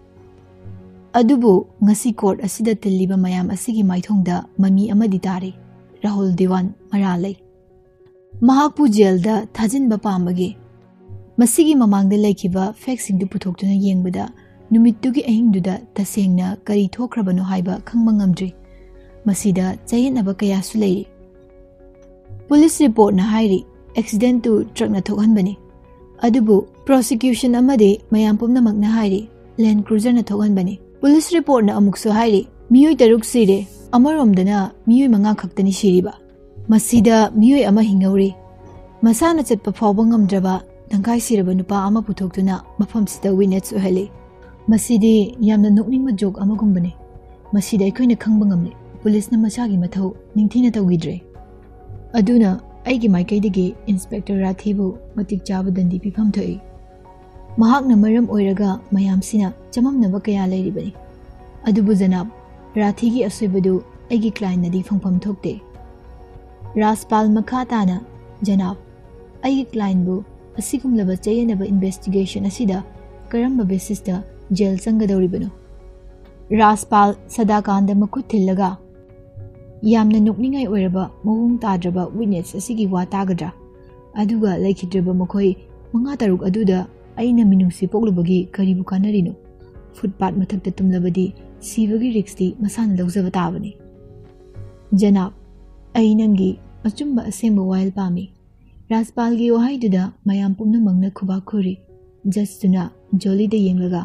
अदुबु ngasi कोर्ट असिदा तिल्लिबा मयाम असिगी माइथोंगदा ममी अमदी तारे राहुल दीवान मरा लई महाकु जेलदा थाजिनबा पामबगे मसिगी ममांगदा लेखिबा फेक सिंगदु पुथोक्तुना येंगबदा नुमित्तुगी अहिंगदुदा तसेंगना करी थोखरबनो हाइबा खंगबा ngamdri मसिदा चयनबा कयासु लेरि पुलिस रिपोर्ट ना हाइरि एक्सीडेंट टू ट्रक ना थोहनबनी अदुबु प्रोसिक्यूशन अमदे मयाम पुमनमक ना हाइरि लैंड क्रूजर ना थोहनबनी पुलिस रिपोर्ट ना अमुकसु हाइरि मियोय तरुक सिरे अमरोमदना मियोय मंगा खक्तनी सिरिबा मसिदा मियोय अमा हिंगौरि मसाना चटपा फावबा ngamdraba दंगाई सिरबा नुपा अमा पुथोक्तुना मफमसिदा विनेट्स ओहले मसिदि यामना नोकनिंगबा जोक अमागुंबने मसिदा अखोइना खंगबा ngamle पुलिस ना मसागी मथौ निंगथिना तौगिद्रे अदुना आइगी माइकैदगी इंस्पेक्टर राथीबु मतिक चाबा दंदी पिफम थई महाकना मरम ओइरगा मयामसिना चममनबा कया लेरिबनी अदुबु जनाब राथीगी असोइबदु ꯑꯩꯒꯤ ꯀ꯭ꯂꯥꯏꯟꯅꯗꯤ ꯐꯪꯐꯝ ꯊꯣꯛꯇꯦ꯫ ꯔꯥꯖꯄꯥꯜ ꯃꯈꯥ ꯇꯥꯅ ꯖꯅꯥꯕ, ꯑꯩꯒꯤ ꯀ꯭ꯂꯥꯏꯟꯕꯨ ꯑꯁꯤꯒꯨꯝꯂꯕ ꯆꯌꯦꯠꯅꯕ ꯏꯟꯚꯦꯁꯇꯤꯒꯦꯁꯟ ꯑꯁꯤꯗ ꯀꯔꯝꯕ ꯕꯦꯁꯤꯁꯇ ꯖꯦꯜ ꯆꯪꯒꯗꯧꯔꯤꯕꯅꯣ? ꯔꯥꯖꯄꯥꯜ ꯁꯗꯥꯀꯥꯟꯗ ꯃꯈꯨꯠ ꯊꯤꯜꯂꯒ ꯌꯥꯝꯅ ꯅꯣꯛꯅꯤꯡꯉꯥꯏ ꯑꯣꯏꯔꯕ ꯃꯑꯣꯡ ꯇꯥꯗ꯭ꯔꯕ ꯋꯤꯠꯅꯦꯁ ꯑꯁꯤꯒꯤ ꯋꯥ ꯇꯥꯒꯗ꯭ꯔꯥ? ꯑꯗꯨꯒ ꯂꯩꯈꯤꯗ꯭ꯔꯕ ꯃꯈꯣꯏ 5-6 ꯑꯗꯨꯗ ꯑꯩꯅ ꯃꯤꯅꯨꯡꯁꯤ ꯄꯣꯛꯂꯨꯕꯒꯤ ꯀꯔꯤꯕꯨ ꯀꯥꯟꯅꯔꯤꯅꯣ? ꯐꯨꯠꯄꯥꯠ ꯃꯊꯛꯇ ꯇꯨꯝꯂꯕꯗꯤ ꯁꯤꯕꯒꯤ ꯔꯤꯛꯁꯇꯤ ꯃꯁꯥꯅ ꯂꯧꯖꯕ ꯇꯥꯕꯅꯤ꯫ ꯖꯅꯥꯕ, ꯑꯩ ꯅꯪꯒꯤ ꯑꯆꯨꯝꯕ ꯑꯁꯦꯡꯕ ꯋꯥꯌꯦꯜ ꯄꯥꯝꯃꯤ꯫ ꯔꯥꯖꯄꯥꯜꯒꯤ ꯋꯥꯍꯩꯗꯨꯗ ꯃꯌꯥꯝ ꯄꯨꯝꯅꯃꯛꯅ ꯈꯨꯕꯥꯛ ꯈꯨꯔꯤ꯫ ꯖꯖꯇꯨꯅ ꯖꯣꯂꯤꯗ ꯌꯦꯡꯂꯒ,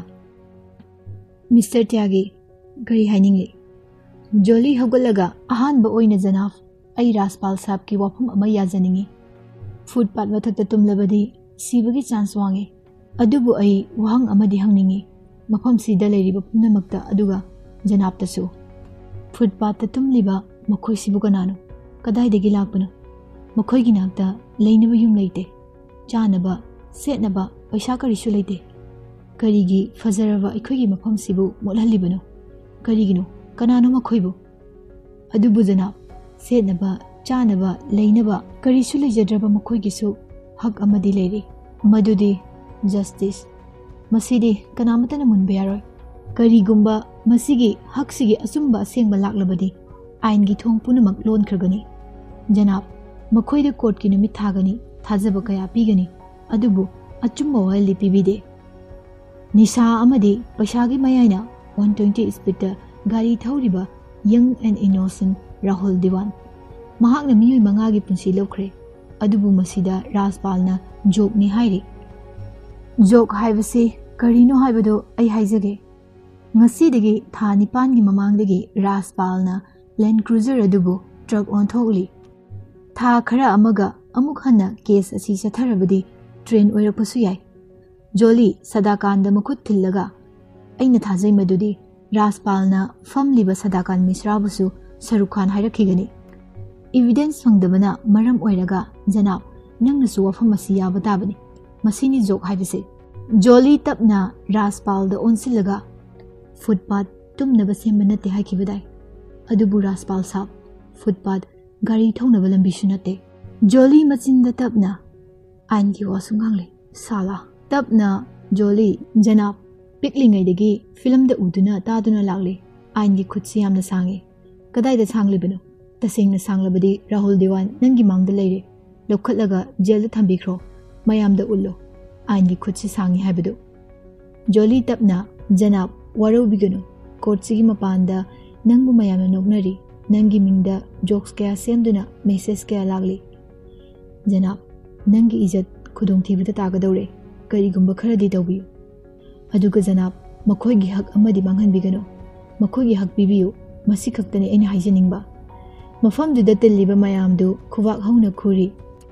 ꯃꯤꯁꯇꯔ ꯇ꯭ꯌꯥꯒꯤ, ꯀꯔꯤ ꯍꯥꯏꯅꯤꯡꯂꯤ? ꯖꯣꯂꯤ ꯍꯧꯒꯠꯂꯒ, ꯑꯍꯥꯟꯕ ꯑꯣꯏꯅ ꯖꯅꯥꯕ, ꯑꯩ ꯔꯥꯖꯄꯥꯜ ꯁꯥꯍꯕꯀꯤ ꯋꯥꯐꯝ ꯑꯃ ꯌꯥꯖꯅꯤꯡꯉꯤ꯫ ꯐꯨꯠꯄꯥꯠ ꯃꯊꯛꯇ ꯇꯨꯝꯂꯕꯗꯤ ꯁꯤꯕꯒꯤ ꯆꯥꯟꯁ ꯋꯥꯡꯉꯤ꯫ ꯑꯗꯨꯕꯨ ꯑꯩ ꯋꯥꯍꯪ ꯑꯃꯗꯤ ꯍꯪꯅꯤꯡꯉꯤ ꯃꯐꯝꯁꯤꯗ ꯂꯩꯔꯤꯕ ꯄꯨꯝꯅꯃꯛꯇ, ꯑꯗꯨꯒ ꯖꯅꯥꯕꯇꯁꯨ꯫ ꯐꯨꯠꯄꯥꯠꯇ ꯇꯨꯝꯂꯤꯕ ꯃꯈꯣꯏꯁꯤꯕꯨ ꯀꯅꯥꯅꯣ? ꯀꯗꯥꯏꯗꯒꯤ ꯂꯥꯛꯄꯅꯣ? ꯃꯈꯣꯏꯒꯤ ꯅꯥꯛꯇ ꯂꯩꯅꯕ ꯌꯨꯝ ꯂꯩꯇꯦ, ꯆꯥꯅꯕ, ꯁꯦꯠꯅꯕ ꯄꯩꯁꯥ ꯀꯔꯤꯁꯨ ꯂꯩꯇꯦ꯫ ꯀꯔꯤꯒꯤ ꯐꯖꯔꯕ ꯑꯩꯈꯣꯏꯒꯤ ꯃꯐꯝꯁꯤꯕꯨ ꯃꯣꯠꯍꯜꯂꯤꯕꯅꯣ? ꯀꯔꯤꯒꯤꯅꯣ? ꯀꯅꯥꯅꯣ ꯃꯈꯣꯏꯕꯨ? ꯑꯗꯨꯕꯨ ꯖꯅꯥꯕ, ꯁꯦꯠꯅꯕ, ꯆꯥꯅꯕ, ꯂꯩꯅꯕ ꯀꯔꯤꯁꯨ ꯂꯩꯖꯗ꯭ꯔꯕ ꯃꯈꯣꯏꯒꯤꯁꯨ ꯍꯛ ꯑꯃꯗꯤ ꯂꯩꯔꯤ, ꯃꯗꯨꯗꯤ ꯖꯁꯇꯤꯁ꯫ ꯃꯁꯤꯗꯤ ꯀꯅꯥꯃꯠꯇꯅ ꯃꯨꯟꯕ ꯌꯥꯔꯣꯏ꯫ ꯀꯔꯤꯒꯨꯝꯕ ꯃꯁꯤꯒꯤ ꯍꯛꯁꯤꯒꯤ ꯑꯆꯨꯝꯕ ꯑꯁꯦꯡꯕ ꯂꯥꯛꯂꯕꯗꯤ ꯑꯥꯏꯟꯒꯤ ꯊꯣꯡ ꯄꯨꯝꯅꯃꯛ ꯂꯣꯟꯈ꯭ꯔꯒꯅꯤ꯫ ꯖꯅꯥꯕ, ꯃꯈꯣꯏꯗ ꯀꯣꯔꯠꯀꯤ ꯅꯨꯃꯤꯠ ꯊꯥꯒꯅꯤ, ꯊꯥꯖꯕ ꯀꯌꯥ ꯄꯤꯒꯅꯤ, ꯑꯗꯨꯕꯨ ꯑꯆꯨꯝꯕ ꯋꯥꯌꯦꯜꯗꯤ ꯄꯤꯕꯤꯗꯦ꯫ ꯅꯤꯁꯥ ꯑꯃꯗꯤ ꯄꯩꯁꯥꯒꯤ ꯃꯌꯥꯏꯅ 120 ꯁ꯭ꯄꯤꯗꯇ ꯒꯥꯔꯤ ꯊꯧꯔꯤꯕ ꯌꯪ ꯑꯦꯟ ꯏꯅꯣꯁꯦꯟꯠ ꯔꯥꯍꯨꯜ ꯗꯤꯋꯥꯟ, ꯃꯍꯥꯛꯅ ꯃꯤꯑꯣꯏ 5ꯒꯤ ꯄꯨꯟꯁꯤ ꯂꯧꯈ꯭ꯔꯦ, ꯑꯗꯨꯕꯨ ꯃꯁꯤꯗ ꯔꯥꯖꯄꯥꯜꯅ ꯖꯣꯛꯅꯤ ꯍꯥꯏꯔꯤ꯫ ꯖꯣꯛ ꯍꯥꯏꯕꯁꯤ ꯀꯔꯤꯅꯣ ꯍꯥꯏꯕꯗꯨ ꯑꯩ ꯍꯥꯏꯖꯒꯦ꯫ ꯉꯁꯤꯗꯒꯤ ꯊꯥ 9ꯒꯤ ꯃꯃꯥꯡꯗꯒꯤ ꯔꯥꯖꯄꯥꯜꯅ ꯂꯦꯟ ꯀ꯭ꯔꯨꯖꯔ ꯑꯗꯨꯕꯨ ꯇ꯭ꯔꯛ ꯑꯣꯟꯊꯣꯛꯂꯤ꯫ ꯊꯥ ꯈꯔ ꯑꯃꯒ ꯑꯃꯨꯛ ꯍꯟꯅ ꯀꯦꯁ ꯑꯁꯤ ꯆꯠꯊꯔꯕꯗꯤ ꯇ꯭ꯔꯦꯟ ꯑꯣꯏꯔꯛꯄꯁꯨ ꯌꯥꯏ꯫ ꯖꯣꯂꯤ ꯁꯗꯥꯀꯥꯟꯗ ꯃꯈꯨꯠ ꯊꯤꯜꯂꯒ, ꯑꯩꯅ ꯊꯥꯖꯩ ꯃꯗꯨꯗꯤ ꯔꯥꯖꯄꯥꯜꯅ ꯐꯝꯂꯤꯕ ꯁꯗꯥꯀꯥꯟ ꯃꯤꯁ꯭ꯔꯥꯕꯨꯁꯨ ꯁꯔꯨꯛ ꯈꯥꯟ ꯍꯥꯏꯔꯛꯈꯤꯒꯅꯤ꯫ ꯏꯚꯤꯗꯦꯟꯁ ꯐꯪꯗꯕꯅ ꯃꯔꯝ ꯑꯣꯏꯔꯒ ꯖꯅꯥꯕ, ꯅꯪꯅꯁꯨ ꯋꯥꯐꯝ ꯑꯁꯤ ꯌꯥꯕ ꯇꯥꯕꯅꯤ꯫ ꯃꯁꯤꯅꯤ ꯖꯣꯛ ꯍꯥꯏꯕꯁꯦ꯫ ꯖꯣꯂꯤ ꯇꯞꯅ ꯔꯥꯖꯄꯥꯜꯗ ꯑꯣꯟꯁꯤꯜꯂꯒ, ꯐꯨꯠꯄꯥꯠ ꯇꯨꯝꯅꯕ ꯁꯦꯝꯕ ꯅꯠꯇꯦ ꯍꯥꯏꯈꯤꯕꯗꯥꯏ? ꯑꯗꯨꯕꯨ ꯔꯥꯖꯄꯥꯜ ꯁꯥꯍꯕ, ꯐꯨꯠꯄꯥꯠ ꯒꯥꯔꯤ ꯊꯧꯅꯕ ꯂꯝꯕꯤꯁꯨ ꯅꯠꯇꯦ꯫ ꯖꯣꯂꯤ ꯃꯆꯤꯟꯗ ꯇꯞꯅ ꯑꯥꯏꯟꯒꯤ ꯋꯥꯁꯨ ꯉꯥꯡꯂꯦ꯫ ꯁꯥꯂꯥ! ꯇꯞꯅ ꯖꯣꯂꯤ, ꯖꯅꯥꯕ, ꯄꯤꯛꯂꯤꯉꯩꯗꯒꯤ ꯐꯤꯂꯝꯗ ꯎꯗꯨꯅ ꯇꯥꯗꯨꯅ ꯂꯥꯛꯂꯤ꯫ ꯑꯥꯏꯟꯒꯤ ꯈꯨꯠꯁꯤ ꯌꯥꯝꯅ ꯁꯥꯡꯉꯤ꯫ ꯀꯗꯥꯏꯗ ꯁꯥꯡꯂꯤꯕꯅꯣ? ꯇꯁꯦꯡꯅ ꯁꯥꯡꯂꯕꯗꯤ ꯔꯥꯍꯨꯜ ꯗꯤꯋꯥꯟ ꯅꯪꯒꯤ ꯃꯥꯡꯗ ꯂꯩꯔꯦ꯫ ꯂꯧꯈꯠꯂꯒ ꯖꯦꯜꯗ ꯊꯝꯕꯤꯈ꯭ꯔꯣ꯫ ꯃꯌꯥꯝꯗ ꯎꯠꯂꯣ ꯑꯥꯏꯟꯒꯤ ꯈꯨꯠꯁꯤ ꯁꯥꯡꯉꯤ ꯍꯥꯏꯕꯗꯨ꯫ ꯖꯣꯂꯤ ꯇꯞꯅ, ꯖꯅꯥꯕ, ꯋꯥꯔꯧꯕꯤꯒꯅꯨ꯫ ꯀꯣꯔꯠꯁꯤꯒꯤ ꯃꯄꯥꯟꯗ ꯅꯪꯕꯨ ꯃꯌꯥꯝꯅ ꯅꯣꯛꯅꯔꯤ꯫ ꯅꯪꯒꯤ ꯃꯤꯡꯗ ꯖꯣꯛꯁ ꯀꯌꯥ ꯁꯦꯝꯗꯨꯅ ꯃꯦꯁꯦꯖ ꯀꯌా ꯂꯥꯛꯂꯤ꯫ ꯖꯅꯥꯕ, ꯅꯪꯒꯤ ꯏꯖꯠ ꯈꯨꯗꯣꯡꯊꯤꯕꯗ ꯇꯥꯒꯗꯧꯔꯦ꯫ ꯀꯔꯤꯒꯨꯝꯕ ꯈꯔꯗꯤ ꯇꯧꯕꯤꯌꯨ꯫ ꯑꯗꯨꯒ ꯖꯅꯥꯕ, ꯃꯈꯣꯏꯒꯤ ꯍꯛ ꯑꯃꯗꯤ ꯃꯥꯡꯍꯟꯕꯤꯒꯅꯨ꯫ ꯃꯈꯣꯏꯒꯤ ꯍꯛ ꯄꯤꯕꯤꯌꯨ꯫ ꯃꯁꯤ ꯈꯛꯇꯅꯤ ꯑꯩꯅ ꯍꯥꯏꯖꯅꯤꯡꯕ꯫ ꯃꯐꯝꯗꯨꯗ ꯇꯤꯜꯂꯤꯕ ꯃꯌꯥꯝꯗꯨ ꯈꯨꯕꯥꯛ ꯍꯧꯅ ꯈꯨꯔꯤ꯫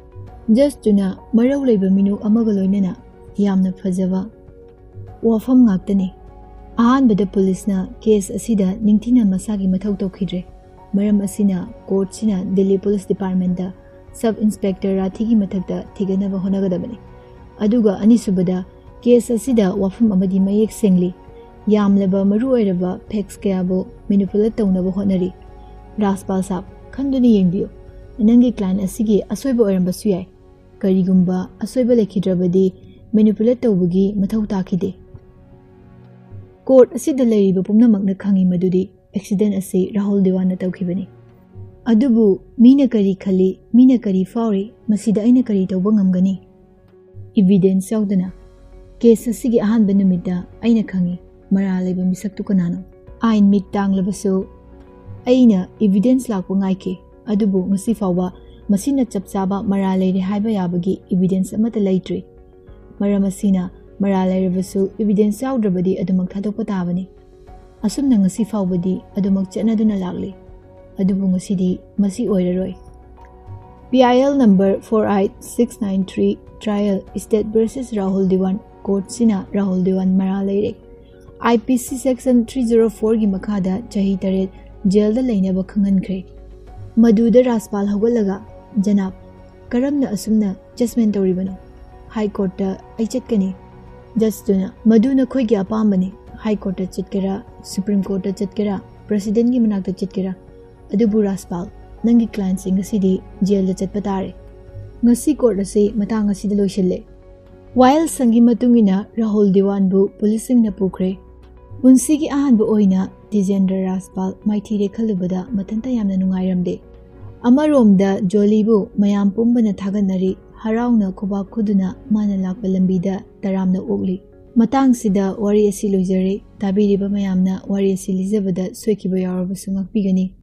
ꯖꯁꯇꯨꯅ ꯃꯔꯧ ꯂꯩꯕ ꯃꯤꯅꯨ ꯑꯃꯒ ꯂꯣꯏꯅꯅ, ꯌꯥꯝꯅ ꯐꯖꯕ ꯋꯥꯐꯝ ꯉꯥꯛꯇꯅꯤ꯫ ꯑꯍꯥꯟꯕꯗ ꯄꯨꯂꯤꯁꯅ ꯀꯦꯁ ꯑꯁꯤꯗ ꯅꯤꯡꯊꯤꯅ ꯃꯁꯥꯒꯤ ꯃꯊꯧ ꯇꯧꯈꯤꯗ꯭ꯔꯦ꯫ ꯃꯔꯝ ꯑꯁꯤꯅ ꯀꯣꯔꯠꯁꯤꯅ ꯗꯤꯜꯂꯤ ꯄꯨꯂꯤꯁ ꯗꯤꯄꯥꯔꯠꯃꯦꯟꯇ ꯁꯕ ꯏꯟꯁꯄꯦꯛꯇꯔ ꯔꯥꯊꯤꯒꯤ ꯃꯊꯛꯇ ꯊꯤꯒꯠꯅꯕ ꯍꯣꯠꯅꯒꯗꯕꯅꯤ꯫ ꯑꯗꯨꯒ ꯑꯅꯤꯁꯨꯕꯗ, ꯀꯦꯁ ꯑꯁꯤꯗ ꯋꯥꯐꯝ ꯑꯃꯗꯤ ꯃꯌꯦꯛ ꯁꯦꯡꯂꯤ꯫ ꯌꯥꯝꯂꯕ ꯃꯔꯨꯑꯣꯏꯔꯕ ꯐꯦꯛꯁ ꯀꯌꯥꯕꯨ ꯃꯦꯅꯤꯄꯨꯂꯦꯠ ꯇꯧꯅꯕ ꯍꯣꯠꯅꯔꯤ꯫ ꯔꯥꯖꯄꯥꯜ ꯁꯥꯍꯕ, ꯈꯟꯗꯨꯅ ꯌꯦꯡꯕꯤꯌꯨ꯫ ꯅꯪꯒꯤ ꯀ꯭ꯂꯥꯏꯟ ꯑꯁꯤꯒꯤ ꯑꯁꯣꯏꯕ ꯑꯣꯏꯔꯝꯕꯁꯨ ꯌꯥꯏ꯫ ꯀꯔꯤꯒꯨꯝꯕ ꯑꯁꯣꯏꯕ ꯂꯩꯈꯤꯗ꯭ꯔꯕꯗꯤ ꯃꯦꯅꯤꯄꯨꯂꯦꯠ ꯇꯧꯕꯒꯤ ꯃꯊꯧ ꯇꯥꯈꯤꯗꯦ꯫ ꯀꯣꯔꯠ ꯑꯁꯤꯗ ꯂꯩꯔꯤꯕ ꯄꯨꯝꯅꯃꯛꯅ ꯈꯪꯏ ꯃꯗꯨꯗꯤ ꯑꯦꯛꯁꯤꯗꯦꯟ ꯑꯁꯤ ꯔꯥꯍꯨꯜ ꯗꯤꯋꯥꯟꯅ ꯇꯧꯈꯤꯕꯅꯤ꯫ ꯑꯗꯨꯕꯨ ꯃꯤꯅ ꯀꯔꯤ ꯈꯜꯂꯤ, ꯃꯤꯅ ꯀꯔꯤ ꯐꯥꯎꯔꯤ, ꯃꯁꯤꯗ ꯑꯩꯅ ꯀꯔꯤ ꯇꯧꯕ ꯉꯝꯒꯅꯤ? ꯏꯚꯤꯗꯦꯟꯁ ꯌꯥꯎꯗꯅ ꯀꯦꯁ ꯑꯁꯤꯒꯤ ꯑꯍꯥꯟꯕ ꯅꯨꯃꯤꯠꯇ ꯑꯩꯅ ꯈꯪꯏ ꯃꯔꯥꯜ ꯂꯩꯕ ꯃꯤꯁꯛꯇꯨ ꯀꯅꯥꯅꯣ꯫ ꯑꯥꯏꯟ ꯃꯤꯠ ꯇꯥꯡꯂꯕꯁꯨ ꯑꯩꯅ ꯏꯚꯤꯗꯦꯟꯁ ꯂꯥꯛꯄ ꯉꯥꯏꯈꯤ꯫ ꯑꯗꯨꯕꯨ ꯉꯁꯤ ꯐꯥꯎꯕ ꯃꯁꯤꯅ ꯆꯞ ꯆꯥꯕ ꯃꯔꯥꯜ ꯂꯩꯔꯦ ꯍꯥꯏꯕ ꯌꯥꯕꯒꯤ ꯏꯚꯤꯗꯦꯟꯁ ꯑꯃꯠꯇ ꯂꯩꯇ꯭ꯔꯤ꯫ ꯃꯔꯝ ꯑꯁꯤꯅ ꯃꯔꯥꯜ ꯂꯩꯔꯕꯁꯨ ꯏꯚꯤꯗꯦꯟꯁ ꯌꯥꯎꯗ꯭ꯔꯕꯗꯤ ꯑꯗꯨꯃꯛ ꯊꯥꯗꯣꯛꯄ ꯇꯥꯕꯅꯤ꯫ ꯑꯁꯨꯝꯅ ꯉꯁꯤ ꯐꯥꯎꯕꯗꯤ ꯑꯗꯨꯃꯛ ꯆꯠꯅꯗꯨꯅ ꯂꯥꯛꯂꯤ꯫ ꯑꯗꯨꯕꯨ ꯉꯁꯤꯗꯤ ꯃꯁꯤ ꯑꯣꯏꯔꯔꯣꯏ꯫ PIL number 48693 trial state versus Rahul Diwan ꯀꯣꯔꯠꯁꯤꯅ ꯔꯥꯍꯨꯜ ꯗꯤꯋꯥꯟ ꯃꯔꯥꯜ ꯂꯩꯔꯦ, IPC ꯁꯦꯛꯁꯟ 304ꯒꯤ ꯃꯈꯥꯗ ꯆꯍꯤ 8 ꯖꯦꯜꯗ ꯂꯩꯅꯕ ꯈꯪꯍꯟꯈ꯭ꯔꯦ꯫ ꯃꯗꯨꯗ ꯔꯥꯖꯄꯥꯜ ꯍꯧꯒꯠꯂꯒ, ꯖꯅꯥꯕ, ꯀꯔꯝꯅ ꯑꯁꯨꯝꯅ ꯖꯁꯃꯦꯟ ꯇꯧꯔꯤꯕꯅꯣ? ꯍꯥꯏ ꯀꯣꯔꯠꯇ ꯑꯩ ꯆꯠꯀꯅꯤ꯫ ꯖꯁꯇꯨꯅ, ꯃꯗꯨ ꯅꯈꯣꯏꯒꯤ ꯑꯄꯥꯝꯕꯅꯤ꯫ ꯍꯥꯏ ꯀꯣꯔꯠꯇ ꯆꯠꯀꯦꯔꯥ, ꯁꯨꯄ꯭ꯔꯤꯝ ꯀꯣꯔꯠꯇ ꯆꯠꯀꯦꯔꯥ, ꯄ꯭ꯔꯁꯤꯗꯦꯟꯠꯒꯤ ꯃꯅꯥꯛꯇ ꯆꯠꯀꯦꯔꯥ, ꯑꯗꯨꯕꯨ ꯔꯥꯖꯄꯥꯜ, ꯅꯪꯒꯤ ꯀ꯭ꯂꯥꯏꯟꯠꯁꯤꯡ ꯑꯁꯤꯗꯤ ꯖꯦꯜꯗ ꯆꯠꯄ ꯇꯥꯔꯦ꯫ ꯉꯁꯤ ꯀꯣꯔꯠ ꯑꯁꯤ ꯃꯇꯥꯡ ꯑꯁꯤꯗ ꯂꯣꯏꯁꯤꯜꯂꯦ꯫ ꯋꯥꯌꯦꯜꯁꯪꯒꯤ ꯃꯇꯨꯡ ꯏꯟꯅ ꯔꯥꯍꯨꯜ ꯗꯤꯋꯥꯟꯕꯨ ꯄꯨꯂꯤꯁꯁꯤꯡꯅ ꯄꯨꯈ꯭ꯔꯦ꯫ ꯄꯨꯟꯁꯤꯒꯤ ꯑꯍꯥꯟꯕ ꯑꯣꯏꯅ ꯇꯤꯖꯦꯟꯗ꯭ꯔ ꯔꯥꯖꯄꯥꯜ ꯃꯥꯏꯊꯤꯔꯦ ꯈꯜꯂꯨꯕꯗ ꯃꯊꯟꯇ ꯌꯥꯝꯅ ꯅꯨꯡꯉꯥꯏꯔꯝꯗꯦ꯫ ꯑꯃꯔꯣꯝꯗ ꯖꯣꯂꯤꯕꯨ ꯃꯌꯥꯝ ꯄꯨꯝꯕꯅ ꯊꯥꯒꯠꯅꯔꯤ, ꯍꯔꯥꯎꯅ ꯈꯨꯕꯥꯛ ꯈꯨꯗꯨꯅ ꯃꯥꯅ ꯂꯥꯛꯄ ꯂꯝꯕꯤꯗ ꯇꯔꯥꯝꯅ ꯑꯣꯛꯂꯤ꯫ ꯃꯇꯥꯡꯁꯤꯗ ꯋꯥꯔꯤ ꯑꯁꯤ ꯂꯣꯏꯖꯔꯦ꯫ ꯇꯥꯕꯤꯔꯤꯕ ꯃꯌꯥꯝꯅ ꯋꯥꯔꯤ ꯑꯁꯤ ꯂꯤꯖꯕꯗ ꯁꯣꯏꯈꯤꯕ ꯌꯥꯎꯔꯕꯁꯨ ꯉꯥꯛꯄꯤꯒꯅꯤ꯫